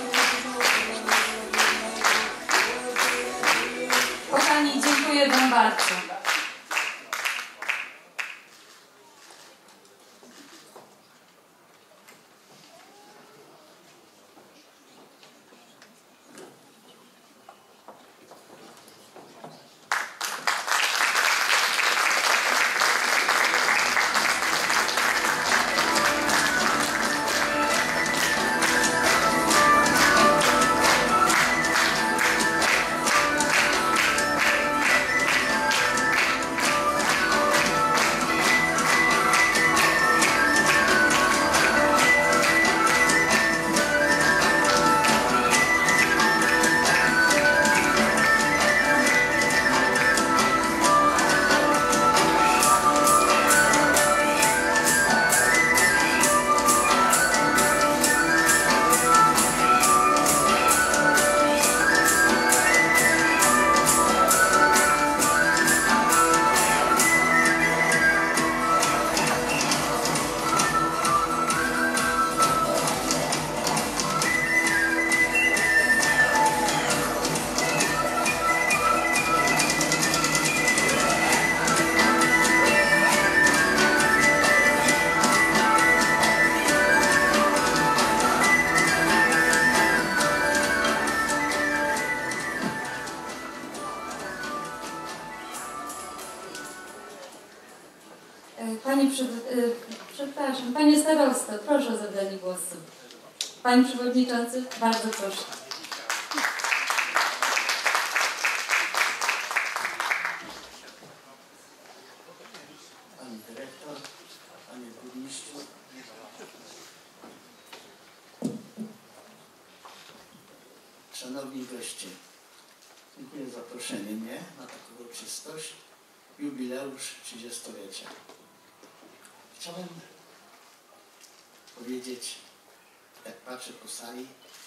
Kochani, dziękuję Wam bardzo. Panie przed, y, przepraszam, Panie Starosto, proszę o zabranie głosu. Panie Przewodniczący, bardzo proszę. Pani Dyrektor, Panie Burmistrzu, Szanowni goście, dziękuję za zaproszenie mnie na taką uroczystość, jubileusz trzydziestolecia. Chciałem powiedzieć, jak patrzę po sali,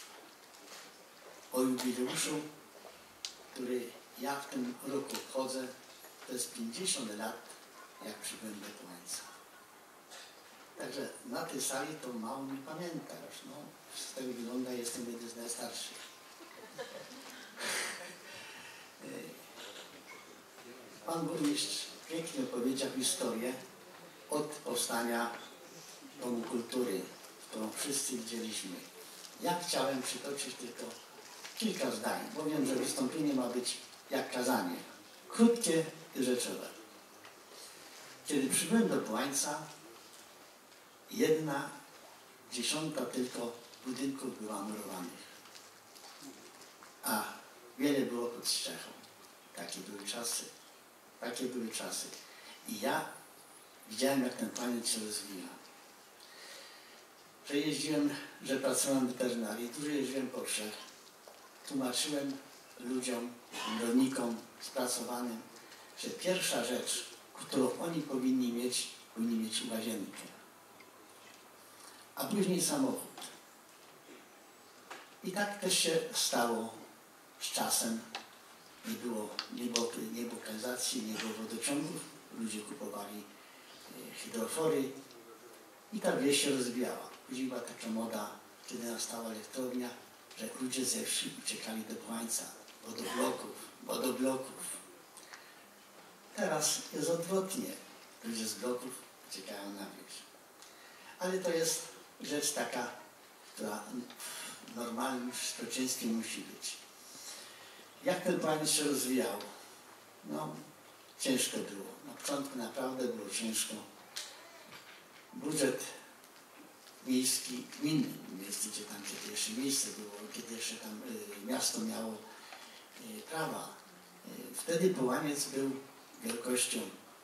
o jubileuszu, który ja w tym roku obchodzę, to jest pięćdziesiąt lat, jak przybyłem do Połańca. Także na tej sali to mało mi pamięta już, no. Z tego wygląda, jestem jeden z najstarszych. Pan burmistrz pięknie opowiedział historię od powstania Domu Kultury, którą wszyscy widzieliśmy. Ja chciałem przytoczyć tylko kilka zdań, bo wiem, że wystąpienie ma być jak kazanie. Krótkie i rzeczowe. Kiedy przybyłem do Połańca, jedna dziesiąta tylko budynków była murowanych, a wiele było pod strzechą. Takie były czasy. Takie były czasy. I ja widziałem, jak ten Połaniec się rozwija. Że jeździłem, że pracowałem w weterynarii, dużo jeździłem po wsiach. Tłumaczyłem ludziom, rolnikom spracowanym, że pierwsza rzecz, którą oni powinni mieć, powinni mieć łazienkę. A później samochód. I tak też się stało z czasem. Nie było, nie było, nie było kanalizacji, nie było wodociągów. Ludzie kupowali hydrofory i ta wieś się rozwijała. Później była taka moda, kiedy nastała elektrownia, że ludzie ze wsi uciekali do Połańca, wodobloków, wodobloków. Teraz jest odwrotnie. Ludzie z bloków uciekają na wieś. Ale to jest rzecz taka, która w normalnym społeczeństwie musi być. Jak ten Połaniec się rozwijał? No, ciężko było. Na początku naprawdę było ciężko. Budżet miejski, gminy miejsce, gdzie tam kiedy jeszcze miejsce było, kiedy jeszcze tam y, miasto miało y, prawa. Y, wtedy Połaniec był wielkością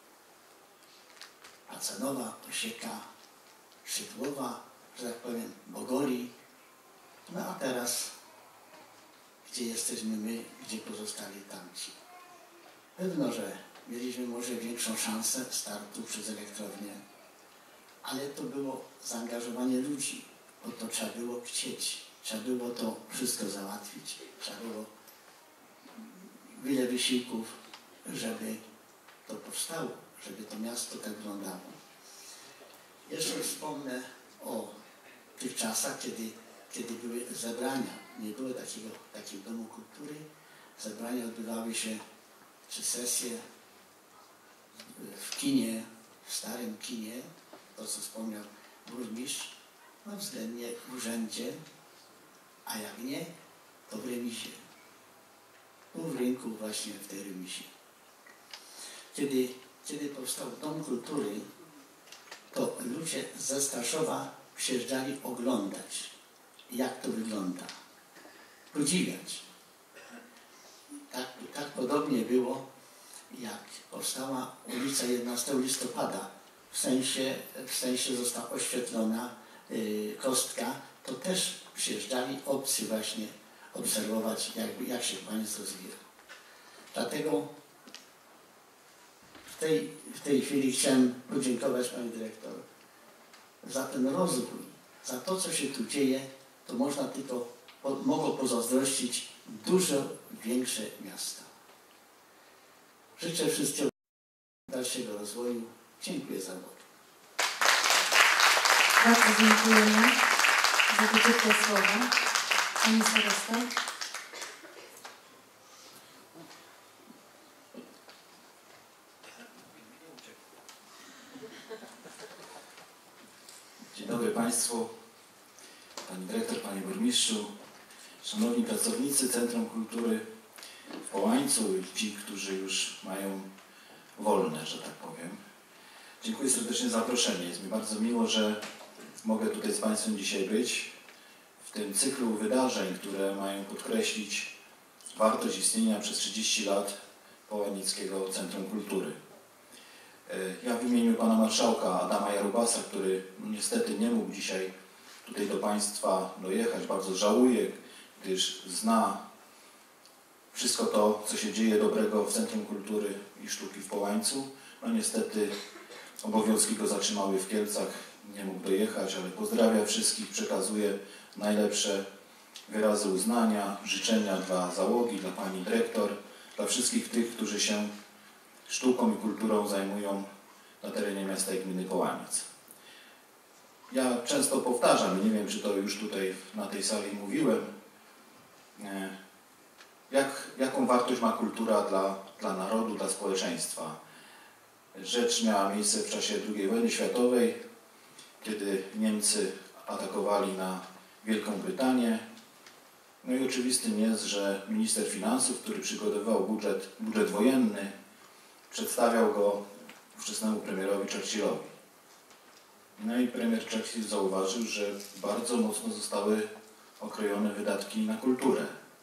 Acanowa, Osieka, Szydłowa, że tak powiem, Bogoli. No a teraz, gdzie jesteśmy my, gdzie pozostali tamci. Pewno, że mieliśmy może większą szansę startu przez elektrownię, ale to było zaangażowanie ludzi, bo to trzeba było chcieć, trzeba było to wszystko załatwić, trzeba było wiele wysiłków, żeby to powstało, żeby to miasto tak wyglądało. Jeszcze wspomnę o tych czasach, kiedy, kiedy były zebrania. Nie było takiego, takiego domu kultury. Zebrania odbywały się, czy sesje w kinie, w starym kinie, to co wspomniał burmistrz, no względnie w urzędzie, a jak nie, to w remizie. Tu w rynku właśnie w tej remizie. Kiedy, kiedy powstał Dom Kultury, to ludzie ze Staszowa przyjeżdżali oglądać, jak to wygląda, podziwiać. Tak, tak podobnie było, jak powstała ulica jedenastego listopada, w sensie, w sensie została oświetlona yy, kostka, to też przyjeżdżali obcy właśnie obserwować, jak, jak się Połaniec rozwija. Dlatego w tej, w tej chwili chciałem podziękować Pani Dyrektor za ten rozwój, za to, co się tu dzieje. To można tylko, po, mogło pozazdrościć dużo większe miasta. Życzę wszystkiego dalszego rozwoju. Dziękuję za uwagę. Bardzo dziękujemy za te ciepłe słowa. Pani Starosta. Dzień dobry Państwu, Pani Dyrektor, Panie Burmistrzu, Szanowni Pracownicy Centrum Kultury w Połańcu i ci, którzy już mają wolne, że tak powiem. Dziękuję serdecznie za zaproszenie. Jest mi bardzo miło, że mogę tutaj z Państwem dzisiaj być w tym cyklu wydarzeń, które mają podkreślić wartość istnienia przez trzydzieści lat Połanickiego Centrum Kultury. Ja w imieniu Pana Marszałka Adama Jarubasa, który niestety nie mógł dzisiaj tutaj do Państwa dojechać, bardzo żałuję, gdyż zna wszystko to, co się dzieje dobrego w Centrum Kultury i Sztuki w Połańcu. No niestety obowiązki go zatrzymały w Kielcach, nie mógł dojechać, ale pozdrawiam wszystkich, przekazuję najlepsze wyrazy uznania, życzenia dla załogi, dla Pani Dyrektor, dla wszystkich tych, którzy się sztuką i kulturą zajmują na terenie miasta i gminy Połaniec. Ja często powtarzam, nie wiem, czy to już tutaj na tej sali mówiłem, jak, jaką wartość ma kultura dla, dla narodu, dla społeczeństwa. Rzecz miała miejsce w czasie drugiej wojny światowej, kiedy Niemcy atakowali na Wielką Brytanię. No i oczywistym jest, że minister finansów, który przygotowywał budżet, budżet wojenny, przedstawiał go ówczesnemu premierowi Churchillowi. No i premier Churchill zauważył, że bardzo mocno zostały okrojone wydatki na kulturę.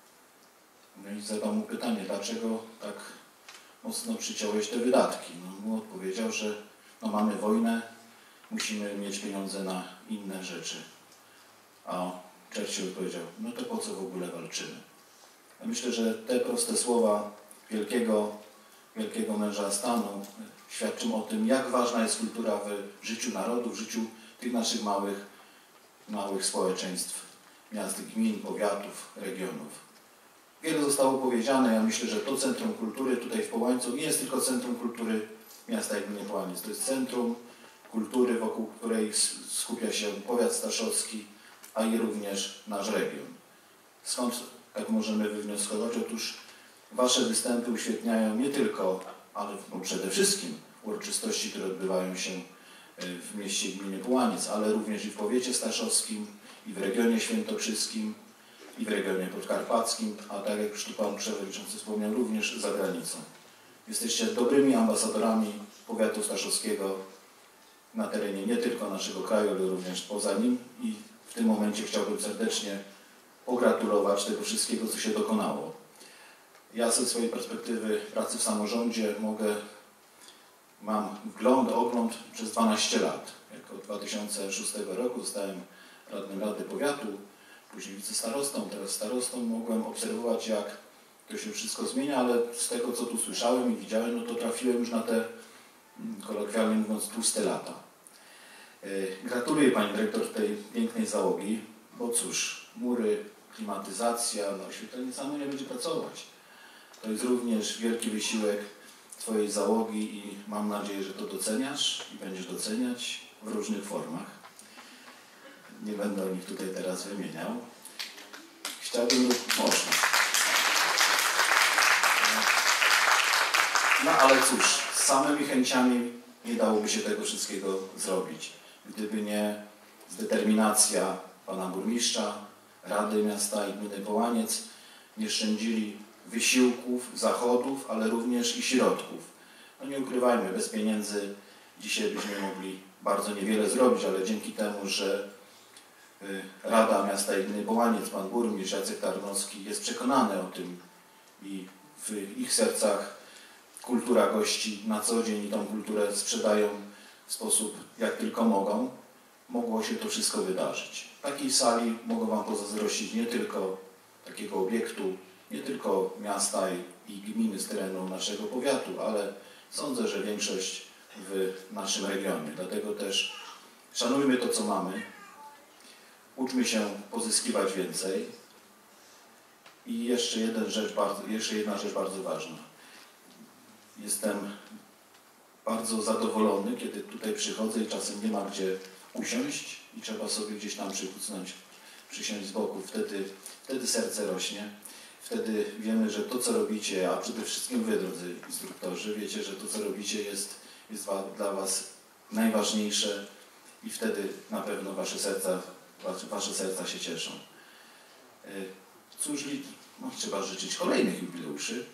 No i zadał mu pytanie, dlaczego tak mocno przyciąłeś te wydatki? No mu odpowiedział, że no mamy wojnę, musimy mieć pieniądze na inne rzeczy. A Churchill powiedział, no to po co w ogóle walczymy? Ja myślę, że te proste słowa wielkiego, wielkiego męża stanu świadczą o tym, jak ważna jest kultura w życiu narodu, w życiu tych naszych małych, małych społeczeństw, miast, gmin, powiatów, regionów. Wiele zostało powiedziane. Ja myślę, że to Centrum Kultury tutaj w Połańcu nie jest tylko Centrum Kultury miasta i gminy Połaniec. To jest centrum kultury, wokół której skupia się powiat staszowski, a i również nasz region. Skąd tak możemy wywnioskować? Otóż Wasze występy uświetniają nie tylko, ale no przede wszystkim uroczystości, które odbywają się w mieście i gminie Połaniec, ale również i w powiecie staszowskim, i w regionie świętokrzyskim, i w regionie podkarpackim, a tak jak już tu Pan Przewodniczący wspomniał, również za granicą. Jesteście dobrymi ambasadorami powiatu staszowskiego na terenie nie tylko naszego kraju, ale również poza nim i w tym momencie chciałbym serdecznie pogratulować tego wszystkiego, co się dokonało. Ja ze swojej perspektywy pracy w samorządzie mogę, mam wgląd, ogląd przez dwanaście lat. Jak od dwa tysiące szóstego roku zostałem radnym Rady Powiatu, później wicestarostą, teraz starostą, mogłem obserwować, jak to się wszystko zmienia, ale z tego, co tu słyszałem i widziałem, no to trafiłem już na te, kolokwialnie mówiąc, tłuste lata. Gratuluję Pani Dyrektor tej pięknej załogi, bo cóż, mury, klimatyzacja, no oświetlenie samo nie będzie pracować. To jest również wielki wysiłek Twojej załogi i mam nadzieję, że to doceniasz i będziesz doceniać w różnych formach. Nie będę o nich tutaj teraz wymieniał. Chciałbym, można. No ale cóż, z samymi chęciami nie dałoby się tego wszystkiego zrobić, gdyby nie determinacja Pana Burmistrza, Rady Miasta i Gminy Połaniec, nie szczędzili wysiłków, zachodów, ale również i środków. No nie ukrywajmy, bez pieniędzy dzisiaj byśmy mogli bardzo niewiele zrobić, ale dzięki temu, że Rada Miasta i Gminy Połaniec, Pan Burmistrz Jacek Tarnowski jest przekonany o tym i w ich sercach kultura gości na co dzień i tą kulturę sprzedają w sposób jak tylko mogą, mogło się to wszystko wydarzyć. W takiej sali mogą Wam pozazdrościć nie tylko takiego obiektu, nie tylko miasta i, i gminy z terenu naszego powiatu, ale sądzę, że większość w naszym regionie. Dlatego też szanujmy to, co mamy, uczmy się pozyskiwać więcej i jeszcze, jeden rzecz bardzo, jeszcze jedna rzecz bardzo ważna. Jestem bardzo zadowolony, kiedy tutaj przychodzę i czasem nie ma gdzie usiąść i trzeba sobie gdzieś tam przykucnąć, przysiąść z boku. Wtedy, wtedy serce rośnie. Wtedy wiemy, że to, co robicie, a przede wszystkim Wy, drodzy instruktorzy, wiecie, że to, co robicie, jest, jest dla Was najważniejsze i wtedy na pewno Wasze serca, wasze serca się cieszą. Cóż, no, trzeba życzyć kolejnych jubileuszy.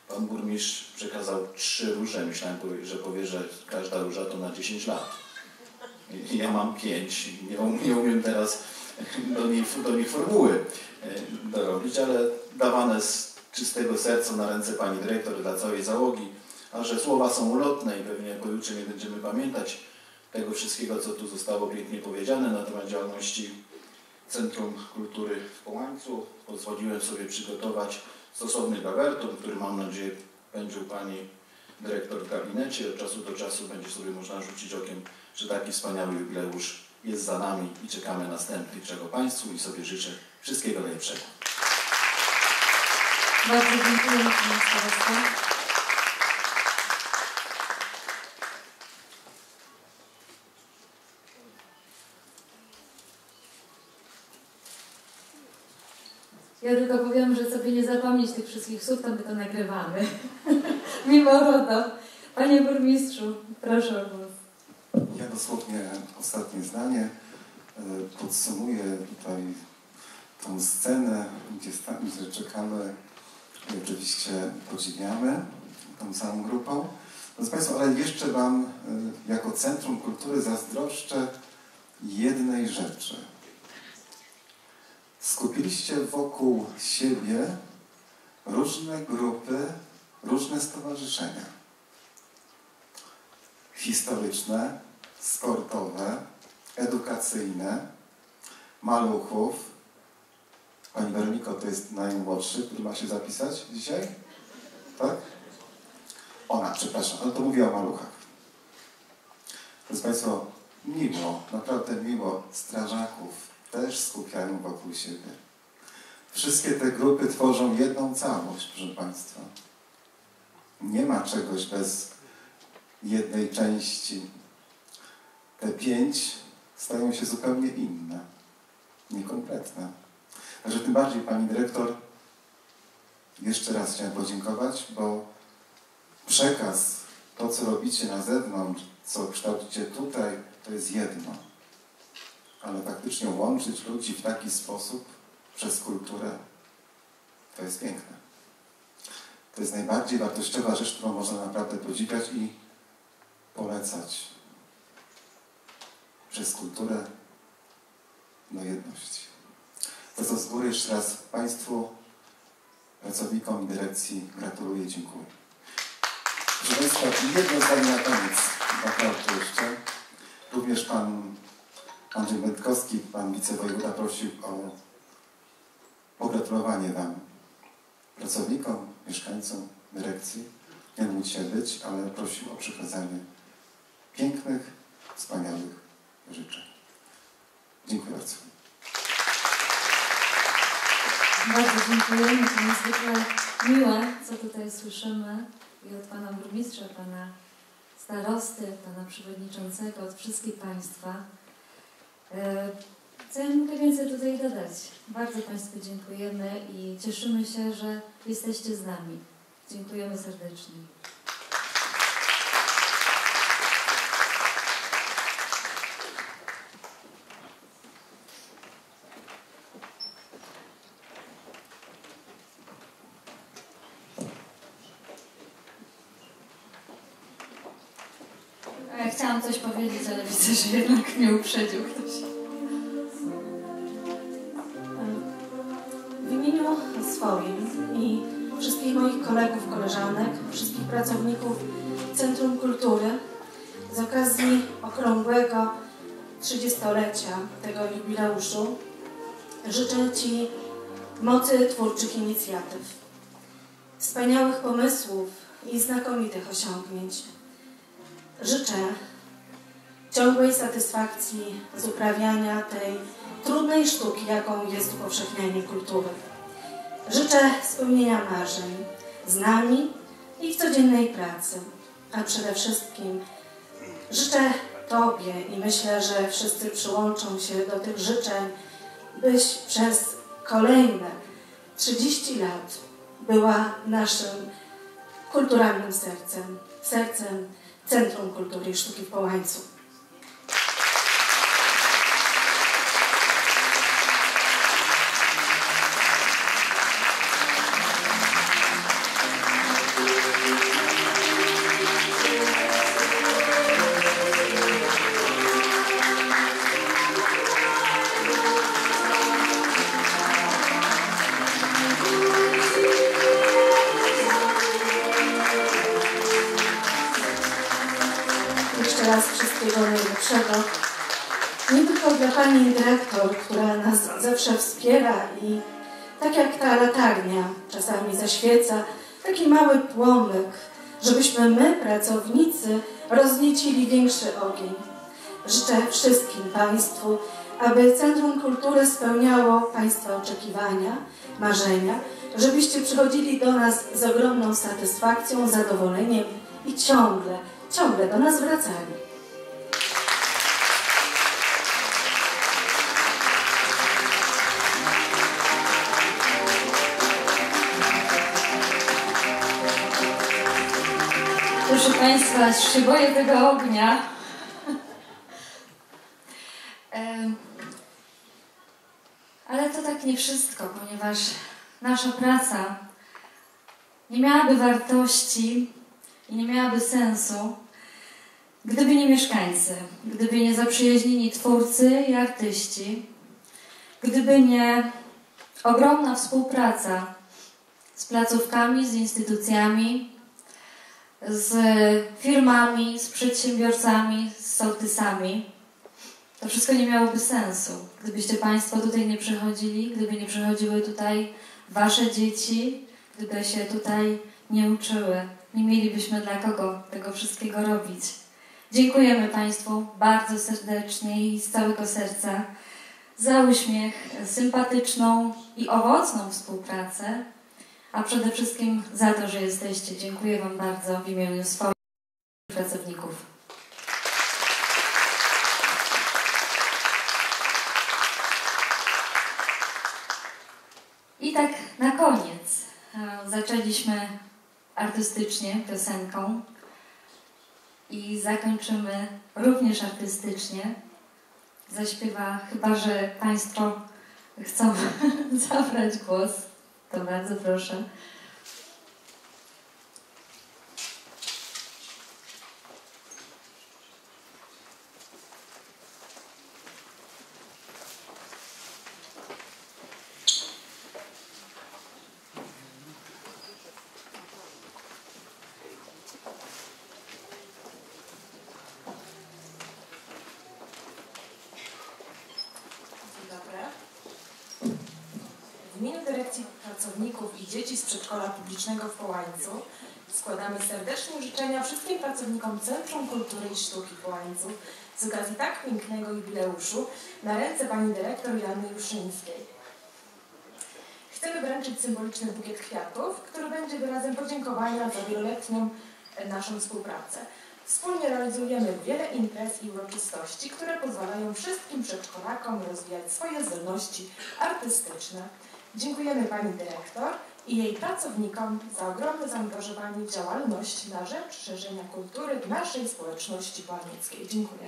Pan burmistrz przekazał trzy róże. Myślałem, że powie, że każda róża to na dziesięć lat. I ja mam pięć. Nie, um, nie umiem teraz do nich, do nich formuły dorobić, ale dawane z czystego serca na ręce pani dyrektor dla całej załogi. A że słowa są ulotne i pewnie pojutrze nie będziemy pamiętać tego wszystkiego, co tu zostało pięknie powiedziane na temat działalności Centrum Kultury w Połańcu, pozwoliłem sobie przygotować stosowny gawerton, który mam nadzieję będzie u pani dyrektor w gabinecie. Od czasu do czasu będzie sobie można rzucić okiem, że taki wspaniały jubileusz jest za nami i czekamy następnych, czego Państwu i sobie życzę wszystkiego najlepszego. Bardzo dziękuję panu starosto. Ja tylko powiem, że sobie nie zapomnieć tych wszystkich słów, to my to nagrywamy. Mimo RODO. Panie burmistrzu, proszę o głos. Ja dosłownie ostatnie zdanie. Podsumuję tutaj tą scenę, gdzie, gdzie czekamy i oczywiście podziwiamy tą całą grupą. Proszę Państwa, ale jeszcze Wam jako Centrum Kultury zazdroszczę jednej rzeczy. Skupiliście wokół siebie różne grupy, różne stowarzyszenia. Historyczne, sportowe, edukacyjne, maluchów. Pani Weroniko to jest najmłodszy, który ma się zapisać dzisiaj? Tak? Ona, przepraszam, ale to mówię o maluchach. Proszę Państwa, miło, naprawdę miło, strażaków też skupiają wokół siebie. Wszystkie te grupy tworzą jedną całość, proszę Państwa. Nie ma czegoś bez jednej części. Te pięć stają się zupełnie inne, niekompletne. Także tym bardziej, Pani Dyrektor, jeszcze raz chciałem podziękować, bo przekaz, to co robicie na zewnątrz, co kształcicie tutaj, to jest jedno. Ale faktycznie łączyć ludzi w taki sposób przez kulturę, to jest piękne. To jest najbardziej wartościowa rzecz, którą można naprawdę podziwiać i polecać. Przez kulturę do jedności. Za co z góry jeszcze raz Państwu, pracownikom i dyrekcji gratuluję i dziękuję. Proszę Państwa, jedno zdanie na koniec, naprawdę jeszcze. Również Pan Andrzej Będkowski, Pan wicewojewoda, prosił o pogratulowanie Wam, pracownikom, mieszkańcom, dyrekcji. Nie mógł dzisiaj być, ale prosił o przekazanie pięknych, wspaniałych życzeń. Dziękuję bardzo. Bardzo dziękujemy. To niezwykle miłe, co tutaj słyszymy i od Pana Burmistrza, Pana Starosty, Pana Przewodniczącego, od wszystkich Państwa. Co ja mogę więcej tutaj dodać? Bardzo Państwu dziękujemy i cieszymy się, że jesteście z nami. Dziękujemy serdecznie. Ja chciałam coś powiedzieć, ale widzę, że jednak mnie uprzedził ktoś. W imieniu swoim i wszystkich moich kolegów, koleżanek, wszystkich pracowników Centrum Kultury z okazji okrągłego trzydziestolecia tego jubileuszu życzę Ci mocy twórczych inicjatyw, wspaniałych pomysłów i znakomitych osiągnięć. Życzę ciągłej satysfakcji z uprawiania tej trudnej sztuki, jaką jest upowszechnianie kultury. Życzę spełnienia marzeń z nami i w codziennej pracy, a przede wszystkim życzę Tobie i myślę, że wszyscy przyłączą się do tych życzeń, byś przez kolejne trzydzieści lat była naszym kulturalnym sercem, sercem Centrum Kultury i Sztuki w Połańcu. najlepszego. Nie tylko dla pani dyrektor, która nas zawsze wspiera i tak jak ta latarnia czasami zaświeca, taki mały płomyk, żebyśmy my, pracownicy, rozniecili większy ogień. Życzę wszystkim państwu, aby Centrum Kultury spełniało państwa oczekiwania, marzenia, żebyście przychodzili do nas z ogromną satysfakcją, zadowoleniem i ciągle, ciągle do nas wracali. Proszę państwa, aż się boję tego ognia. Ale to tak nie wszystko, ponieważ nasza praca nie miałaby wartości i nie miałaby sensu, gdyby nie mieszkańcy, gdyby nie zaprzyjaźnieni twórcy i artyści, gdyby nie ogromna współpraca z placówkami, z instytucjami, z firmami, z przedsiębiorcami, z sołtysami. To wszystko nie miałoby sensu, gdybyście państwo tutaj nie przychodzili, gdyby nie przychodziły tutaj wasze dzieci, gdyby się tutaj nie uczyły. Nie mielibyśmy dla kogo tego wszystkiego robić. Dziękujemy państwu bardzo serdecznie i z całego serca za uśmiech, sympatyczną i owocną współpracę, a przede wszystkim za to, że jesteście. Dziękuję wam bardzo w imieniu swoich pracowników. I tak na koniec zaczęliśmy artystycznie piosenką i zakończymy również artystycznie. Zaśpiewa, chyba że państwo chcą zabrać głos, to bardzo proszę. W imieniu Dyrekcji Pracowników i Dzieci z Przedszkola Publicznego w Połańcu składamy serdeczne życzenia wszystkim pracownikom Centrum Kultury i Sztuki w Połańcu z okazji tak pięknego jubileuszu na ręce pani dyrektor Joanny Juszyńskiej. Chcemy wręczyć symboliczny bukiet kwiatów, który będzie wyrazem podziękowania za wieloletnią naszą współpracę. Wspólnie realizujemy wiele imprez i uroczystości, które pozwalają wszystkim przedszkolakom rozwijać swoje zdolności artystyczne. Dziękujemy pani dyrektor i jej pracownikom za ogromne zaangażowanie w działalność na rzecz szerzenia kultury w naszej społeczności połanieckiej. Dziękuję.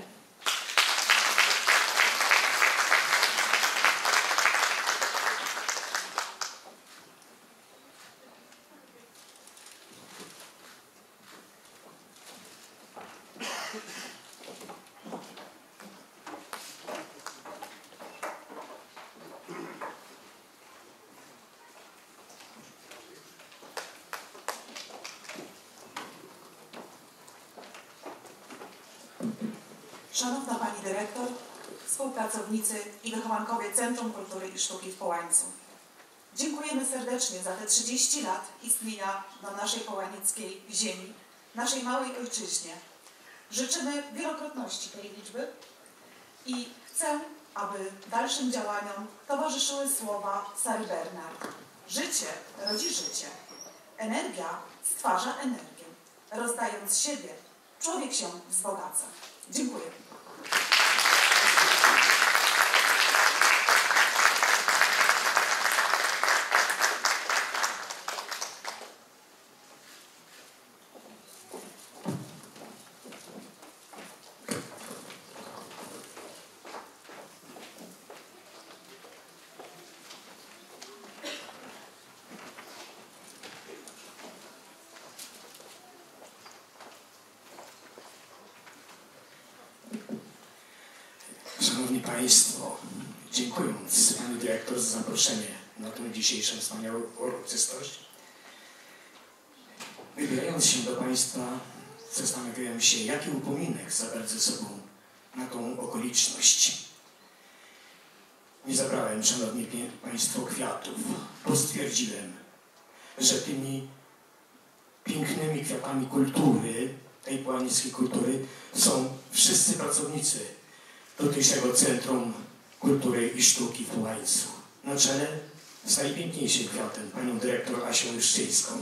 Szanowna Pani Dyrektor, współpracownicy i wychowankowie Centrum Kultury i Sztuki w Połańcu. Dziękujemy serdecznie za te trzydzieści lat istnienia na naszej połanieckiej ziemi, naszej małej ojczyźnie. Życzymy wielokrotności tej liczby i chcę, aby dalszym działaniom towarzyszyły słowa Sary Bernard. Życie rodzi życie. Energia stwarza energię. Rozdając siebie, człowiek się wzbogaca. Dziękuję. Szanowni Państwo, dziękując Pani Dyrektor za zaproszenie na tę dzisiejszą wspaniałą uroczystość, wybierając się do Państwa, zastanawiałem się, jaki upominek zabrać ze sobą na tą okoliczność. Nie zabrałem, szanowni państwo, kwiatów, bo stwierdziłem, że tymi pięknymi kwiatami kultury, tej połanickiej kultury, są wszyscy pracownicy tutejszego Centrum Kultury i Sztuki w Połańcu. Na czele z najpiękniejszym kwiatem, panią dyrektor Asią Juszczyńską.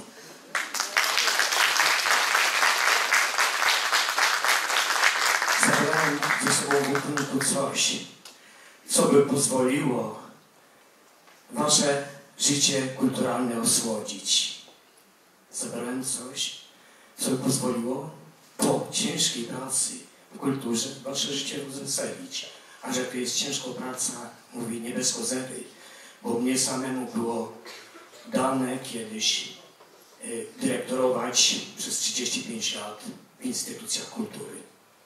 Zabrałem ze sobą w utrunku coś, co by pozwoliło wasze życie kulturalne osłodzić. Zabrałem coś, co by pozwoliło po ciężkiej pracy w kulturze wasze życie rozweselić. A że to jest ciężka praca, mówię nie bez kozery, bo mnie samemu było dane kiedyś y, dyrektorować przez trzydzieści pięć lat w instytucjach kultury.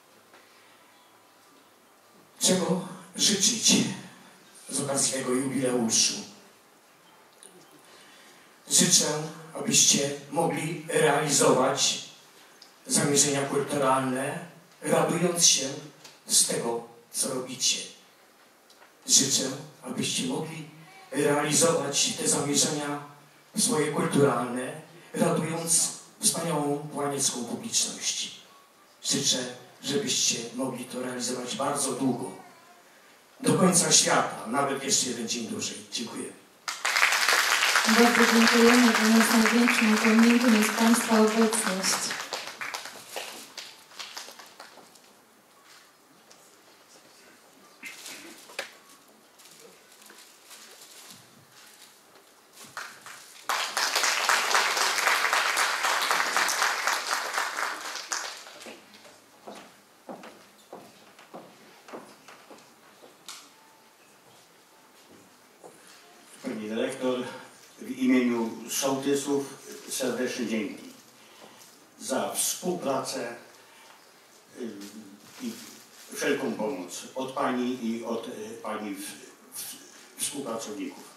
Czego życzyć z okazji tego jubileuszu? Życzę, abyście mogli realizować zamierzenia kulturalne, radując się z tego, co robicie. Życzę, abyście mogli realizować te zamierzenia swoje kulturalne, radując wspaniałą połaniecką publiczność. Życzę, żebyście mogli to realizować bardzo długo, do końca świata, nawet jeszcze jeden dzień dłużej. Dziękuję. Bardzo dziękujemy. Dla nas największym upomnieniem jest Państwa obecność. Pani dyrektor, w imieniu sołtysów serdeczne dzięki za współpracę i wszelką pomoc od Pani i od Pani współpracowników.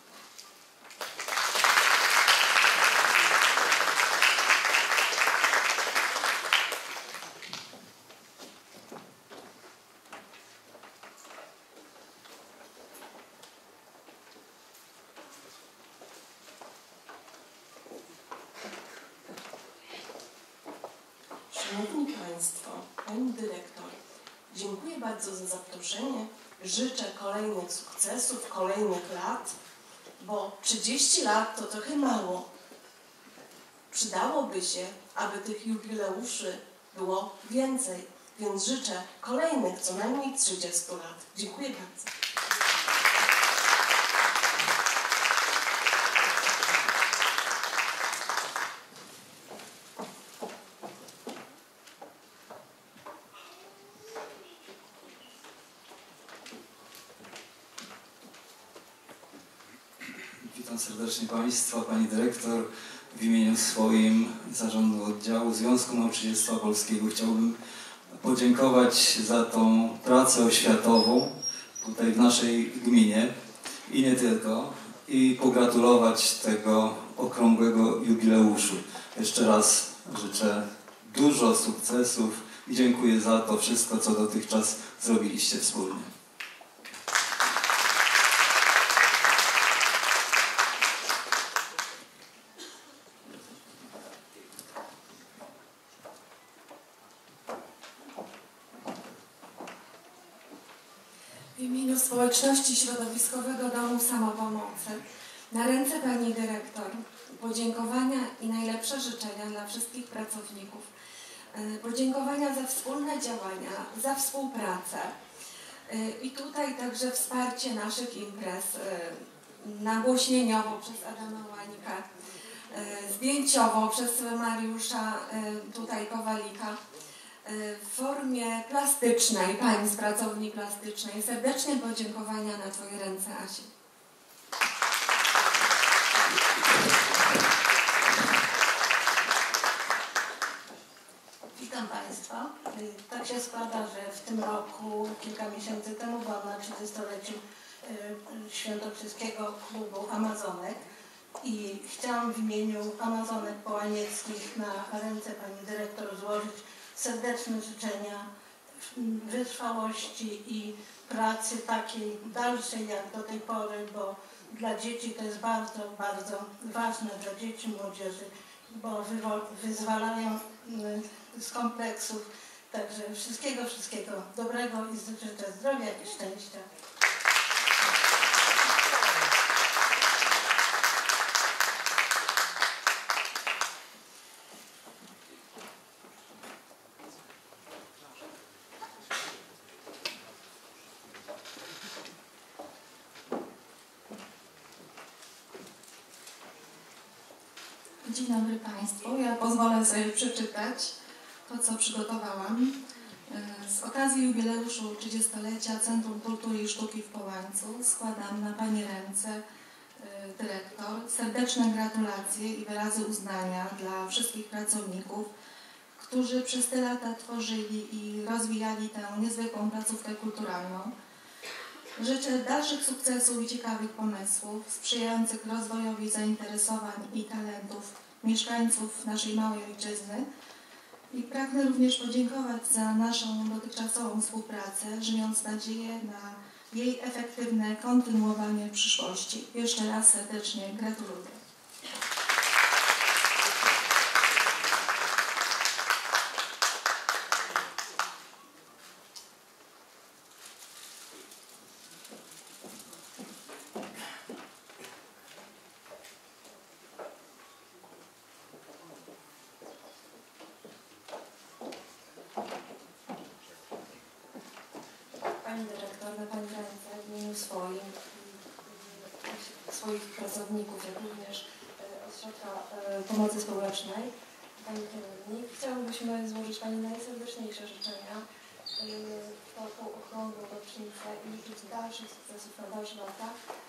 Szanowni Państwo, Pani Dyrektor, dziękuję bardzo za zaproszenie. Życzę kolejnych sukcesów, kolejnych lat, bo trzydzieści lat to trochę mało. Przydałoby się, aby tych jubileuszy było więcej, więc życzę kolejnych co najmniej trzydziestu lat. Dziękuję bardzo. Witam serdecznie Państwa, Pani Dyrektor. W imieniu swoim Zarządu Oddziału Związku Małżeństwa Polskiego chciałbym podziękować za tą pracę oświatową tutaj w naszej gminie i nie tylko, i pogratulować tego okrągłego jubileuszu. Jeszcze raz życzę dużo sukcesów i dziękuję za to wszystko, co dotychczas zrobiliście wspólnie. W imieniu Społeczności Środowiskowego Domu Samopomocy na ręce Pani Dyrektor podziękowania i najlepsze życzenia dla wszystkich pracowników. Podziękowania za wspólne działania, za współpracę i tutaj także wsparcie naszych imprez nagłośnieniowo przez Adama Łańka, zdjęciowo przez Mariusza tutaj Kowalika, w formie plastycznej, Pani z pracowni plastycznej. Serdeczne podziękowania na Twoje ręce, Asiu. Witam Państwa. Tak się składa, że w tym roku, kilka miesięcy temu byłam na trzydziestoleciu Świętokrzyskiego Klubu Amazonek i chciałam w imieniu Amazonek Połanieckich na ręce Pani Dyrektor złożyć serdeczne życzenia wytrwałości i pracy takiej dalszej jak do tej pory, bo dla dzieci to jest bardzo, bardzo ważne, dla dzieci, młodzieży, bo wyzwalają z kompleksów. Także wszystkiego, wszystkiego dobrego i życzę zdrowia i szczęścia. Dzień dobry Państwu. Ja pozwolę sobie przeczytać to, co przygotowałam. Z okazji jubileuszu trzydziestolecia Centrum Kultury i Sztuki w Połańcu składam na Pani ręce, dyrektor, serdeczne gratulacje i wyrazy uznania dla wszystkich pracowników, którzy przez te lata tworzyli i rozwijali tę niezwykłą placówkę kulturalną. Życzę dalszych sukcesów i ciekawych pomysłów sprzyjających rozwojowi zainteresowań i talentów mieszkańców naszej małej ojczyzny. I pragnę również podziękować za naszą dotychczasową współpracę, żywiąc nadzieję na jej efektywne kontynuowanie w przyszłości. Jeszcze raz serdecznie gratuluję. Pani dyrektor, na Pani ręce w imieniu swoim, swoich pracowników, jak również Ośrodka Pomocy Społecznej, Pani Kierownik, chciałybyśmy złożyć Pani najserdeczniejsze życzenia w taką okrągłą rocznicę i życzyć dalszych sukcesów na dalsze lata.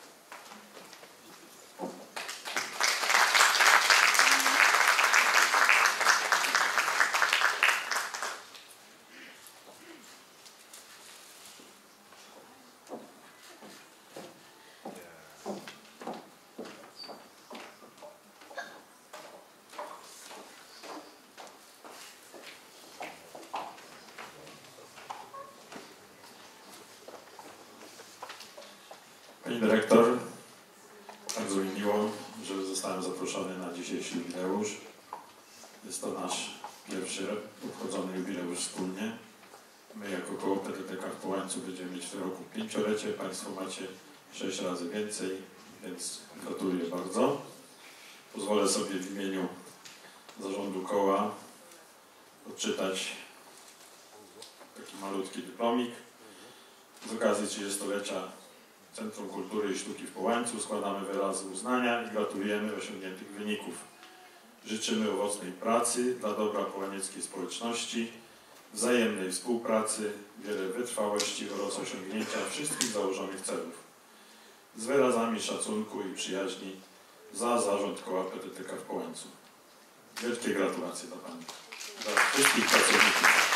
Pani dyrektor, bardzo mi miło, że zostałem zaproszony na dzisiejszy jubileusz. Jest to nasz pierwszy obchodzony jubileusz wspólnie. My jako koło P T T K w Połańcu będziemy mieć w tym roku pięciolecie, Państwo macie sześć razy więcej, więc gratuluję bardzo. Pozwolę sobie w imieniu zarządu koła odczytać taki malutki dyplomik. Z okazji trzydziestolecia Centrum Kultury i Sztuki w Połańcu składamy wyrazy uznania i gratulujemy osiągniętych wyników. Życzymy owocnej pracy dla dobra połanieckiej społeczności, wzajemnej współpracy, wiele wytrwałości oraz osiągnięcia wszystkich założonych celów. Z wyrazami szacunku i przyjaźni za zarząd koła P T T K w Połańcu. Wielkie gratulacje dla Pani, dla wszystkich pracowników.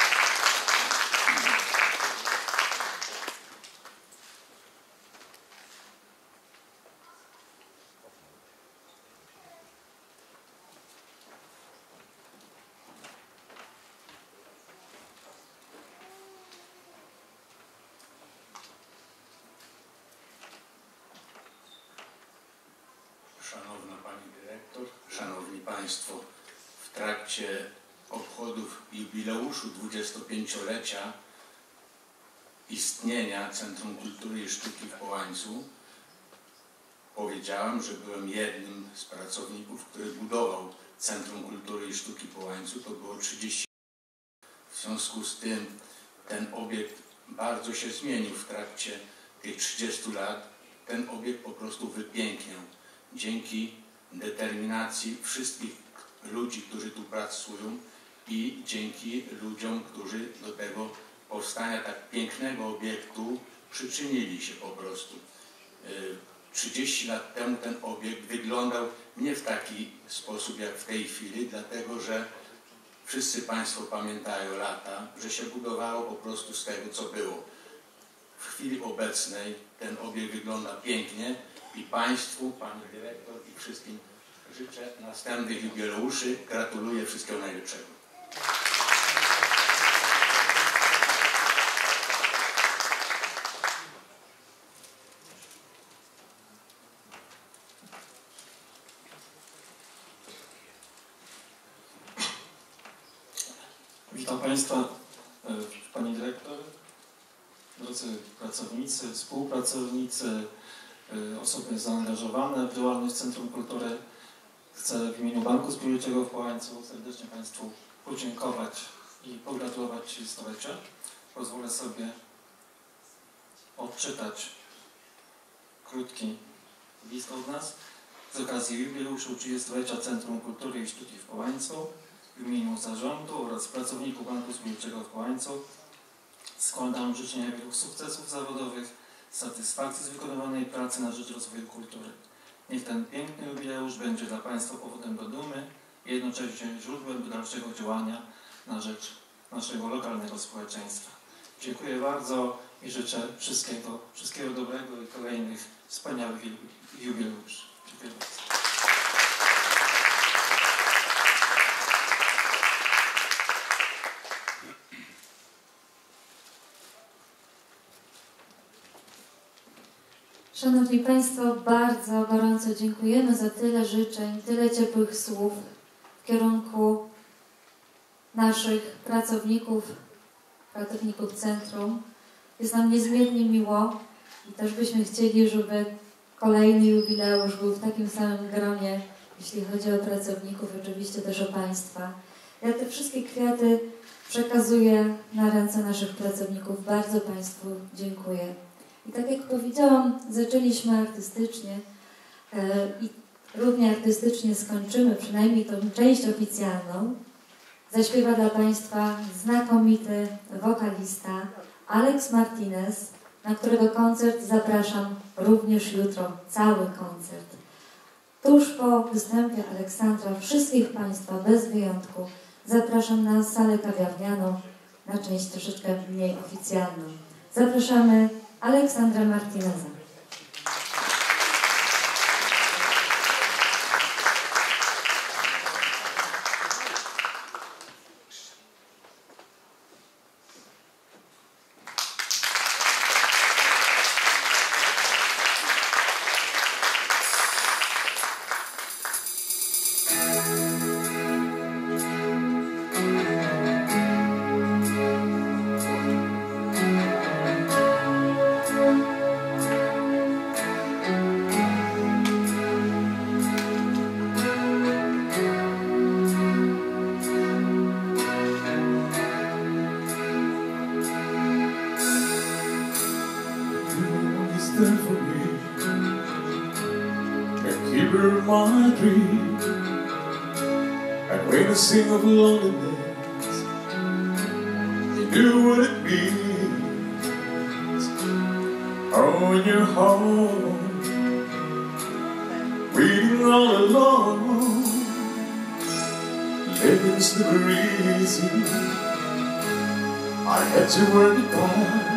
Szanowna Pani Dyrektor, Szanowni Państwo, w trakcie obchodów jubileuszu dwudziestopięciolecia istnienia Centrum Kultury i Sztuki w Połańcu powiedziałem, że byłem jednym z pracowników, który budował Centrum Kultury i Sztuki w Połańcu. To było trzydzieści lat. W związku z tym ten obiekt bardzo się zmienił w trakcie tych trzydziestu lat. Ten obiekt po prostu wypiękniał. Dzięki determinacji wszystkich ludzi, którzy tu pracują i dzięki ludziom, którzy do tego powstania tak pięknego obiektu przyczynili się po prostu. trzydzieści lat temu ten obiekt wyglądał nie w taki sposób jak w tej chwili, dlatego że wszyscy Państwo pamiętają lata, że się budowało po prostu z tego, co było. W chwili obecnej ten obiekt wygląda pięknie i Państwu, Pani Dyrektor i wszystkim życzę następnych jubileuszy. Gratuluję wszystkiego najlepszego. Witam Państwa, Pani Dyrektor, drodzy pracownicy, współpracownicy, osoby zaangażowane w działalność Centrum Kultury. Chcę w imieniu Banku Spółdzielczego w Połańcu serdecznie Państwu podziękować i pogratulować trzydziestolecia. Pozwolę sobie odczytać krótki list od nas z okazji jubileuszu trzydziestolecia Centrum Kultury i Sztuki w Połańcu. W imieniu zarządu oraz pracowników Banku Spółdzielczego w Połańcu składam życzenia wielu sukcesów zawodowych, satysfakcji z wykonywanej pracy na rzecz rozwoju kultury. Niech ten piękny jubileusz będzie dla Państwa powodem do dumy i jednocześnie źródłem do dalszego działania na rzecz naszego lokalnego społeczeństwa. Dziękuję bardzo i życzę wszystkiego, wszystkiego dobrego i kolejnych wspaniałych jubileuszy. Dziękuję bardzo. Szanowni Państwo, bardzo gorąco dziękujemy za tyle życzeń, tyle ciepłych słów w kierunku naszych pracowników, pracowników Centrum. Jest nam niezmiernie miło i też byśmy chcieli, żeby kolejny jubileusz był w takim samym gronie, jeśli chodzi o pracowników, oczywiście też o Państwa. Ja te wszystkie kwiaty przekazuję na ręce naszych pracowników. Bardzo Państwu dziękuję. I tak jak powiedziałam, zaczęliśmy artystycznie e, i równie artystycznie skończymy, przynajmniej tą część oficjalną. Zaśpiewa dla Państwa znakomity wokalista Alex Martinez, na którego koncert zapraszam również jutro, cały koncert. Tuż po występie Aleksandra wszystkich Państwa bez wyjątku zapraszam na salę kawiarnianą, na część troszeczkę mniej oficjalną. Zapraszamy Aleksandra Martineza. Sing of loneliness, you knew what it means. Oh, when you're home, waiting all alone, living's never easy. I had to work it hard,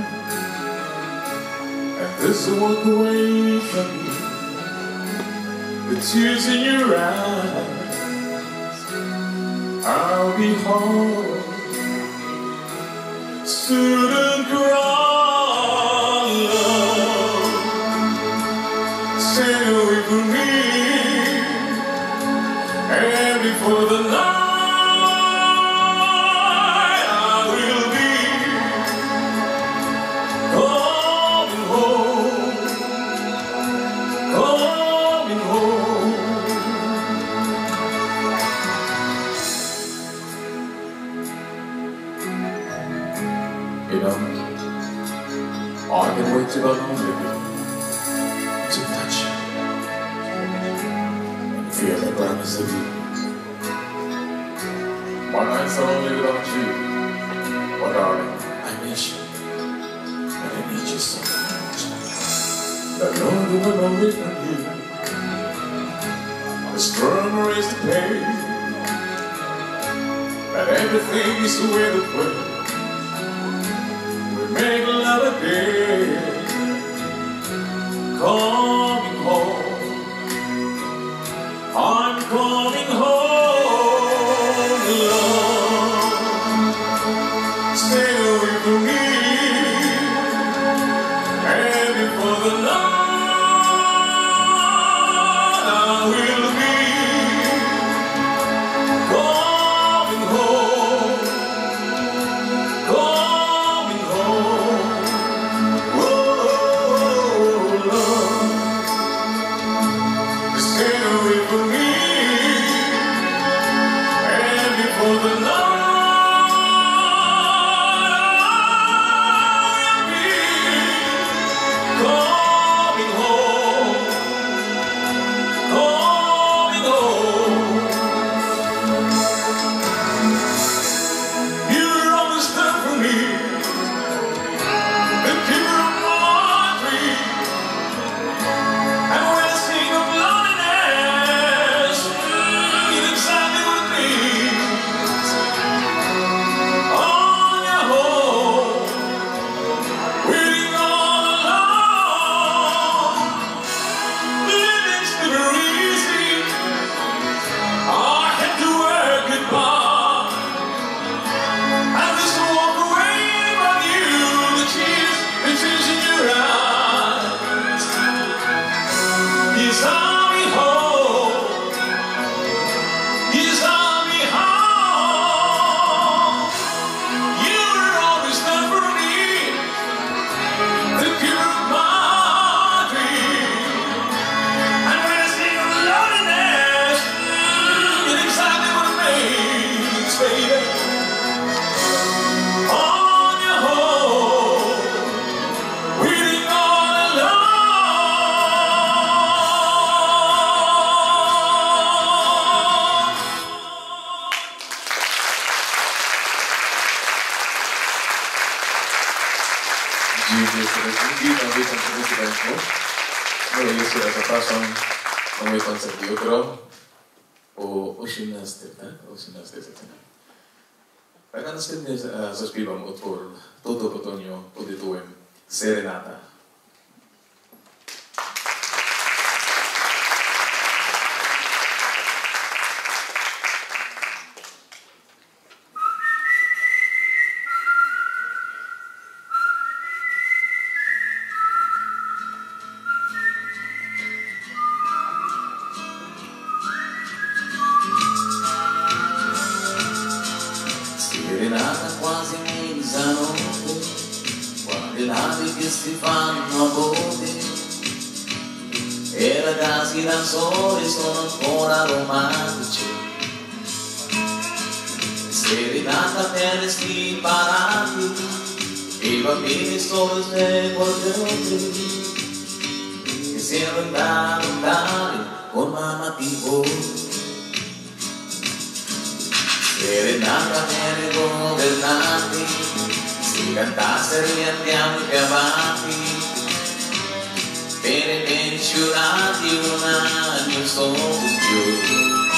and this will walk away from you. The tears in your eyes, I'll be home soon and cry, love, stay away from me, and before the night I will be coming home, coming home. You know, I can wait till I'm home, baby, to touch you and feel the promise of you. My nights are only without you, but darling, I miss you, and I need you so much. The Lord will always from you, the storm raised the pain, that everything is the way that way. Make love again, coming home, I'm coming home, love, stay away from me, and before the night I will be coming home, Witam, witam serdecznie Państwu. No i jeszcze raz zapraszam na mój koncert jutro o osiemnastej, tak? O osiemnastej zaczynam. Tak, a następnie e, zaśpiewam utwór Toto Potonio pod tytułem Serenata. Serenata quasi mezzanotte, quando le navi che si fanno a botte e ragazzi dal sole sono ancora romantici. Serenata per resti parati, i bambini sono svegliati che si erano lontani con mamma tipo. Serenata per i governanti, si cantasse riandiamo più avanti, per i pensionati un anno solo più.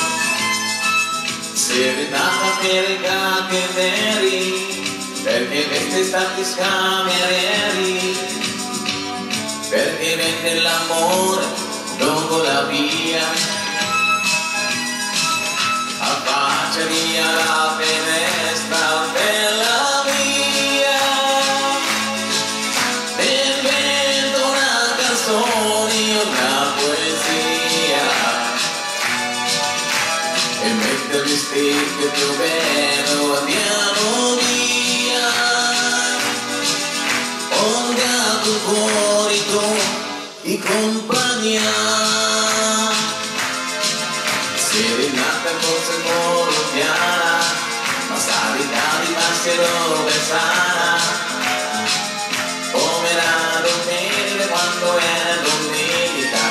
Serenata per i camerieri, perché veste stati scamerieri, perché vende l'amore lungo la via. Affacciati alla finestra della via, nel vento una canzone, una poesia, e mentre vestite più bello andiamo via, ho dato il cuore di compagnia. Serenata forse colombiana, ma sanità di Maschero Versana, come la domenica quando era domenica.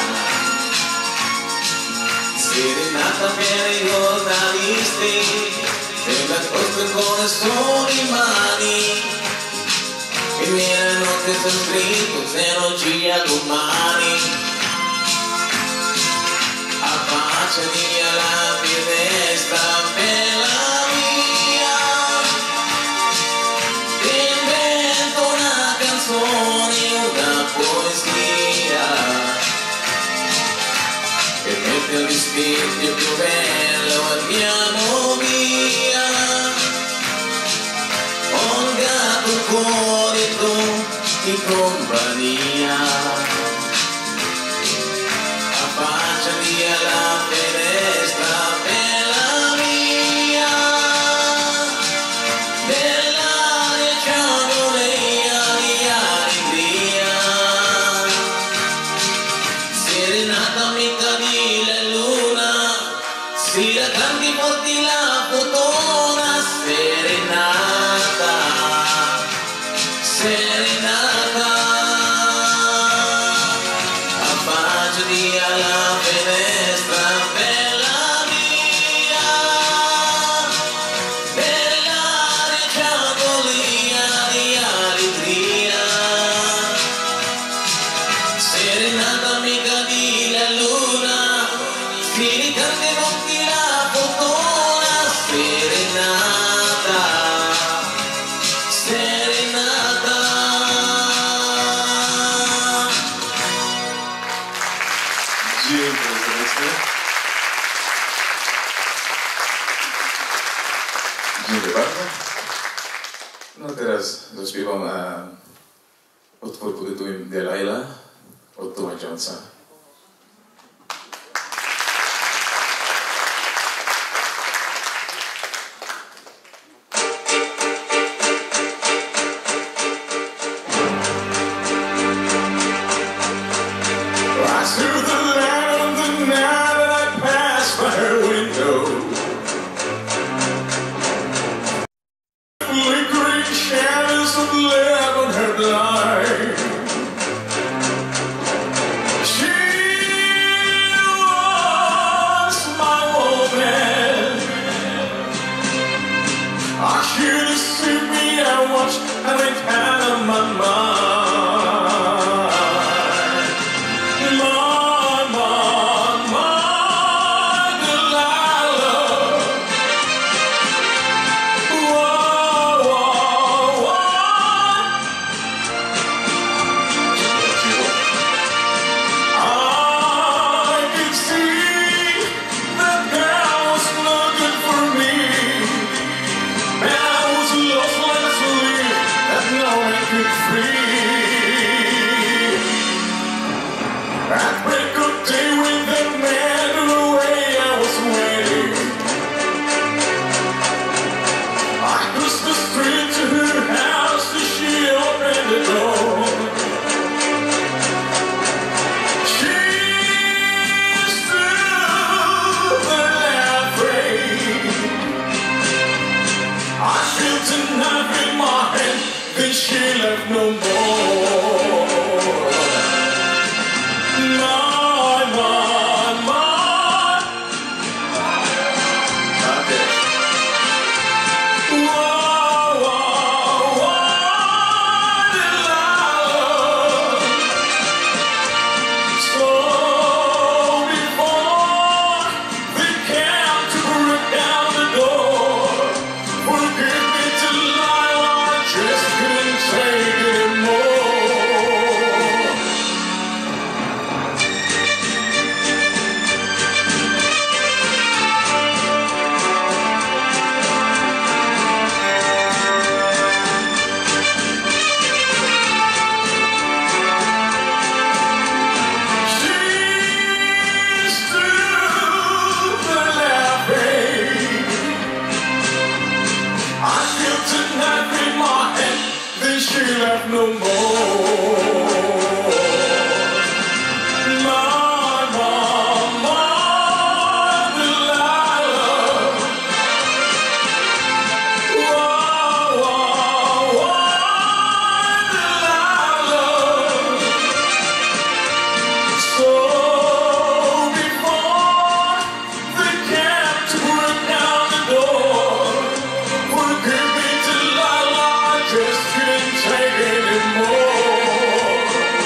Serenata per i giornalisti, per nascosto con le sole mani, e viene notte sul scritto se non ci ha domani. Affacciati alla finestra bella mia, che invento una canzone, una poesia, e mentre il vestito più bello andiamo via, ho dato il cuore tu di compagnia. Affacciati alla finestra bella mia, dell'aria ciagoleia di allegria. Serenata mica di la luna, canti forti la fortuna, serenata, serenata, affacciati alla finestra, bella mia, bella reggiagolia di allegria, serenata amica di la luna, scrivi canti forti la fortuna, serenata, serenata. Dziękuję serdecznie. Dziękuję bardzo. No teraz zaśpiewam e, utwór pod tytułem Delilah od Toma Jonesa. Rise to the light of the night and I pass by her window. Flickering shadows of love on her blind. She was my woman. I should have seen me, I watched and it had on my mind. She left no more. My, my, my. Okay. Whoa, whoa, whoa, Delilah. So before they came to break down the door, forgive me, Delilah, I just couldn't take it anymore. She stood there laughing. I feel tonight in my head, then she left no more. My, my, my Delilah. Whoa, whoa, whoa, Delilah. So before they came to break down the door, forgive me, Delilah, I just couldn't take it anymore.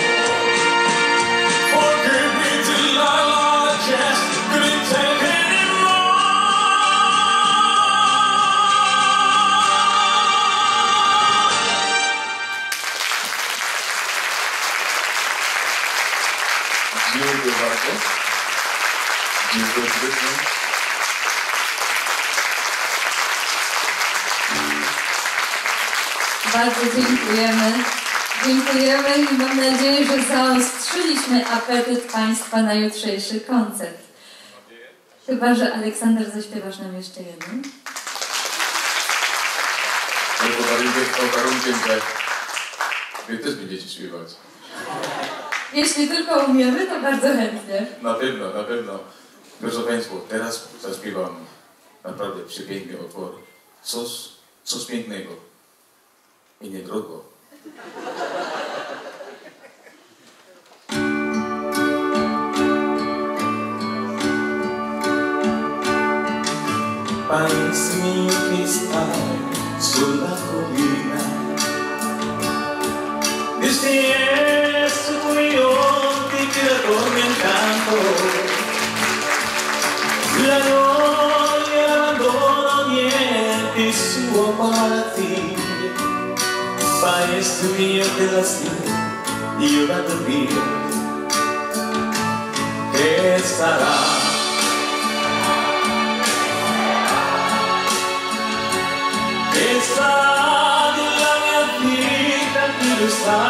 Forgive me, Delilah, I just couldn't take it anymore. Dziękuję bardzo. Dziękuję serdecznie. Bardzo dziękujemy. Dziękujemy i mam nadzieję, że zaostrzyliśmy apetyt Państwa na jutrzejszy koncert. Chyba że Aleksander zaśpiewasz nam jeszcze jeden. Ale pod warunkiem, pod warunkiem, że wy też będziecie śpiewać. Jeśli tylko umiemy, to bardzo chętnie. Na pewno, na pewno. Proszę Państwa, teraz zaśpiewam naprawdę przepiękny utwór. Coś, coś pięknego i niedrogo. Paese mio che stai sulla collina, disteso cui occhi che addormentando, la noia l'abbandono niente suo malattia. Paese mio della sera, io vado via, che sarà? Che sarà della mia vita, chi lo sa?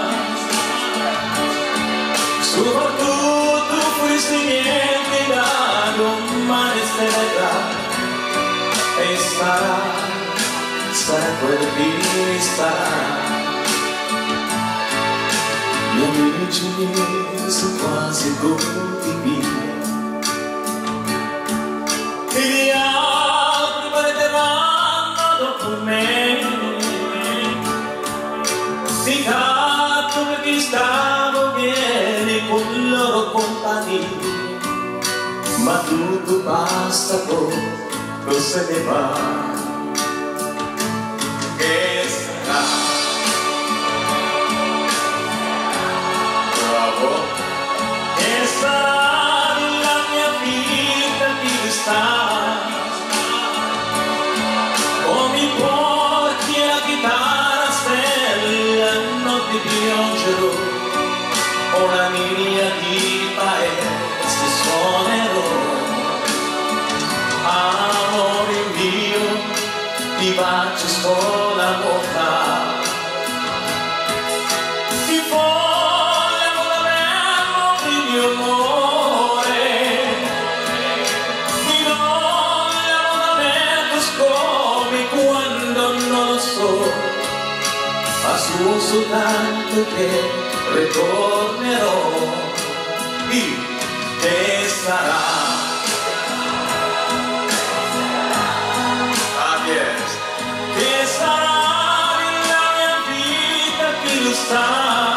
Soprattutto questo niente da non mai sarà. E sarà, sarà quel che sarà. Gli amici miei sono quasi tutti via. E gli altri perderanno dopo me. Ti capto perché stavo bene con i loro compagni, ma tutto passa poi, cosa ne va? Che sarà? Bravo! Che sarà la mia vita chi sta? Come porti la chitarra stella, non ti piangerò, una linea di paese suonerò. Amore mio, ti bacio con la bocca, ti voglio davvero il mio amore, ti voglio davvero come quando non lo so, ma su soltanto che ritornerò, che sarà? Che sarà la mia vita, chi lo sa?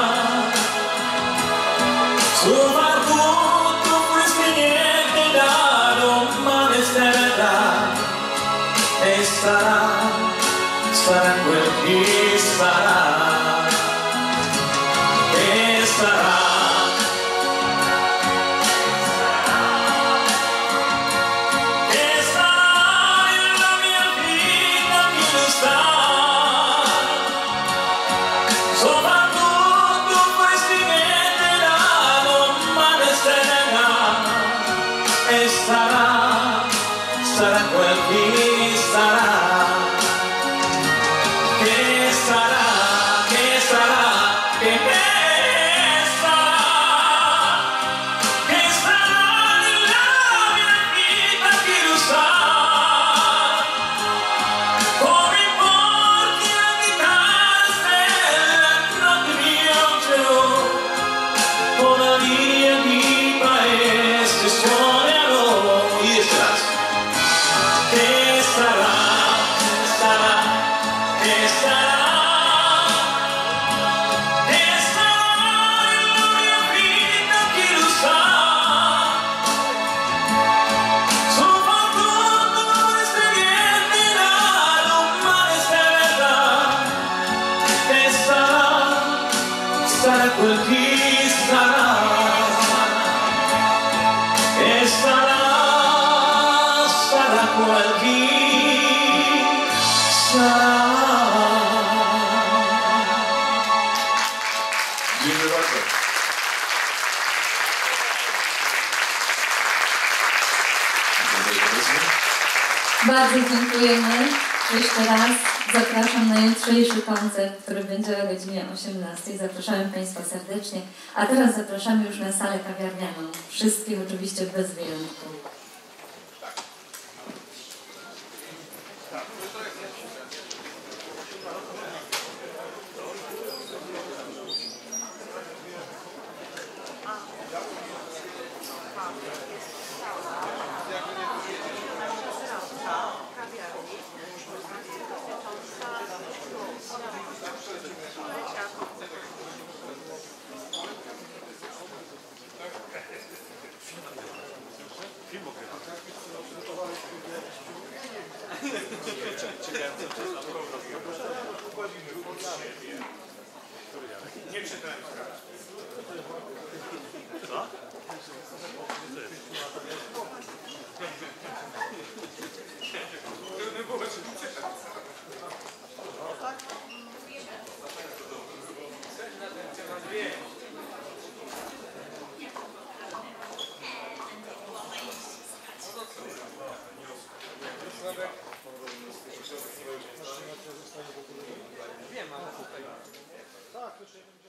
Soprattutto questo niente da domani sarà. E sarà, sarà quel che sarà. E sarà. Sarà, sarà quel che sarà, che sarà, che sarà, che sarà, che sarà nella mia vita, chi lo sa? Come porti la chitarra stella, non ti piangerò, con la linea di paese suonerò. Che sarà, sarà, che sarà, che sarà la mia vita, chi lo sa? Soprattutto questo niente da domani sarà. Che sarà, sarà quel che sarà. Che sarà, sarà quel che sarà. Dziękuję bardzo. Bardzo dziękujemy. Jeszcze raz zapraszam na jutrzejszy koncert, który będzie o godzinie osiemnastej. Zapraszamy Państwa serdecznie. A teraz zapraszamy już na salę kawiarnianą. Wszystkich oczywiście bez wyjątku. Nie czytałem. Co? Trudno było czytać. No tak? Wiem, ale tutaj... Tak,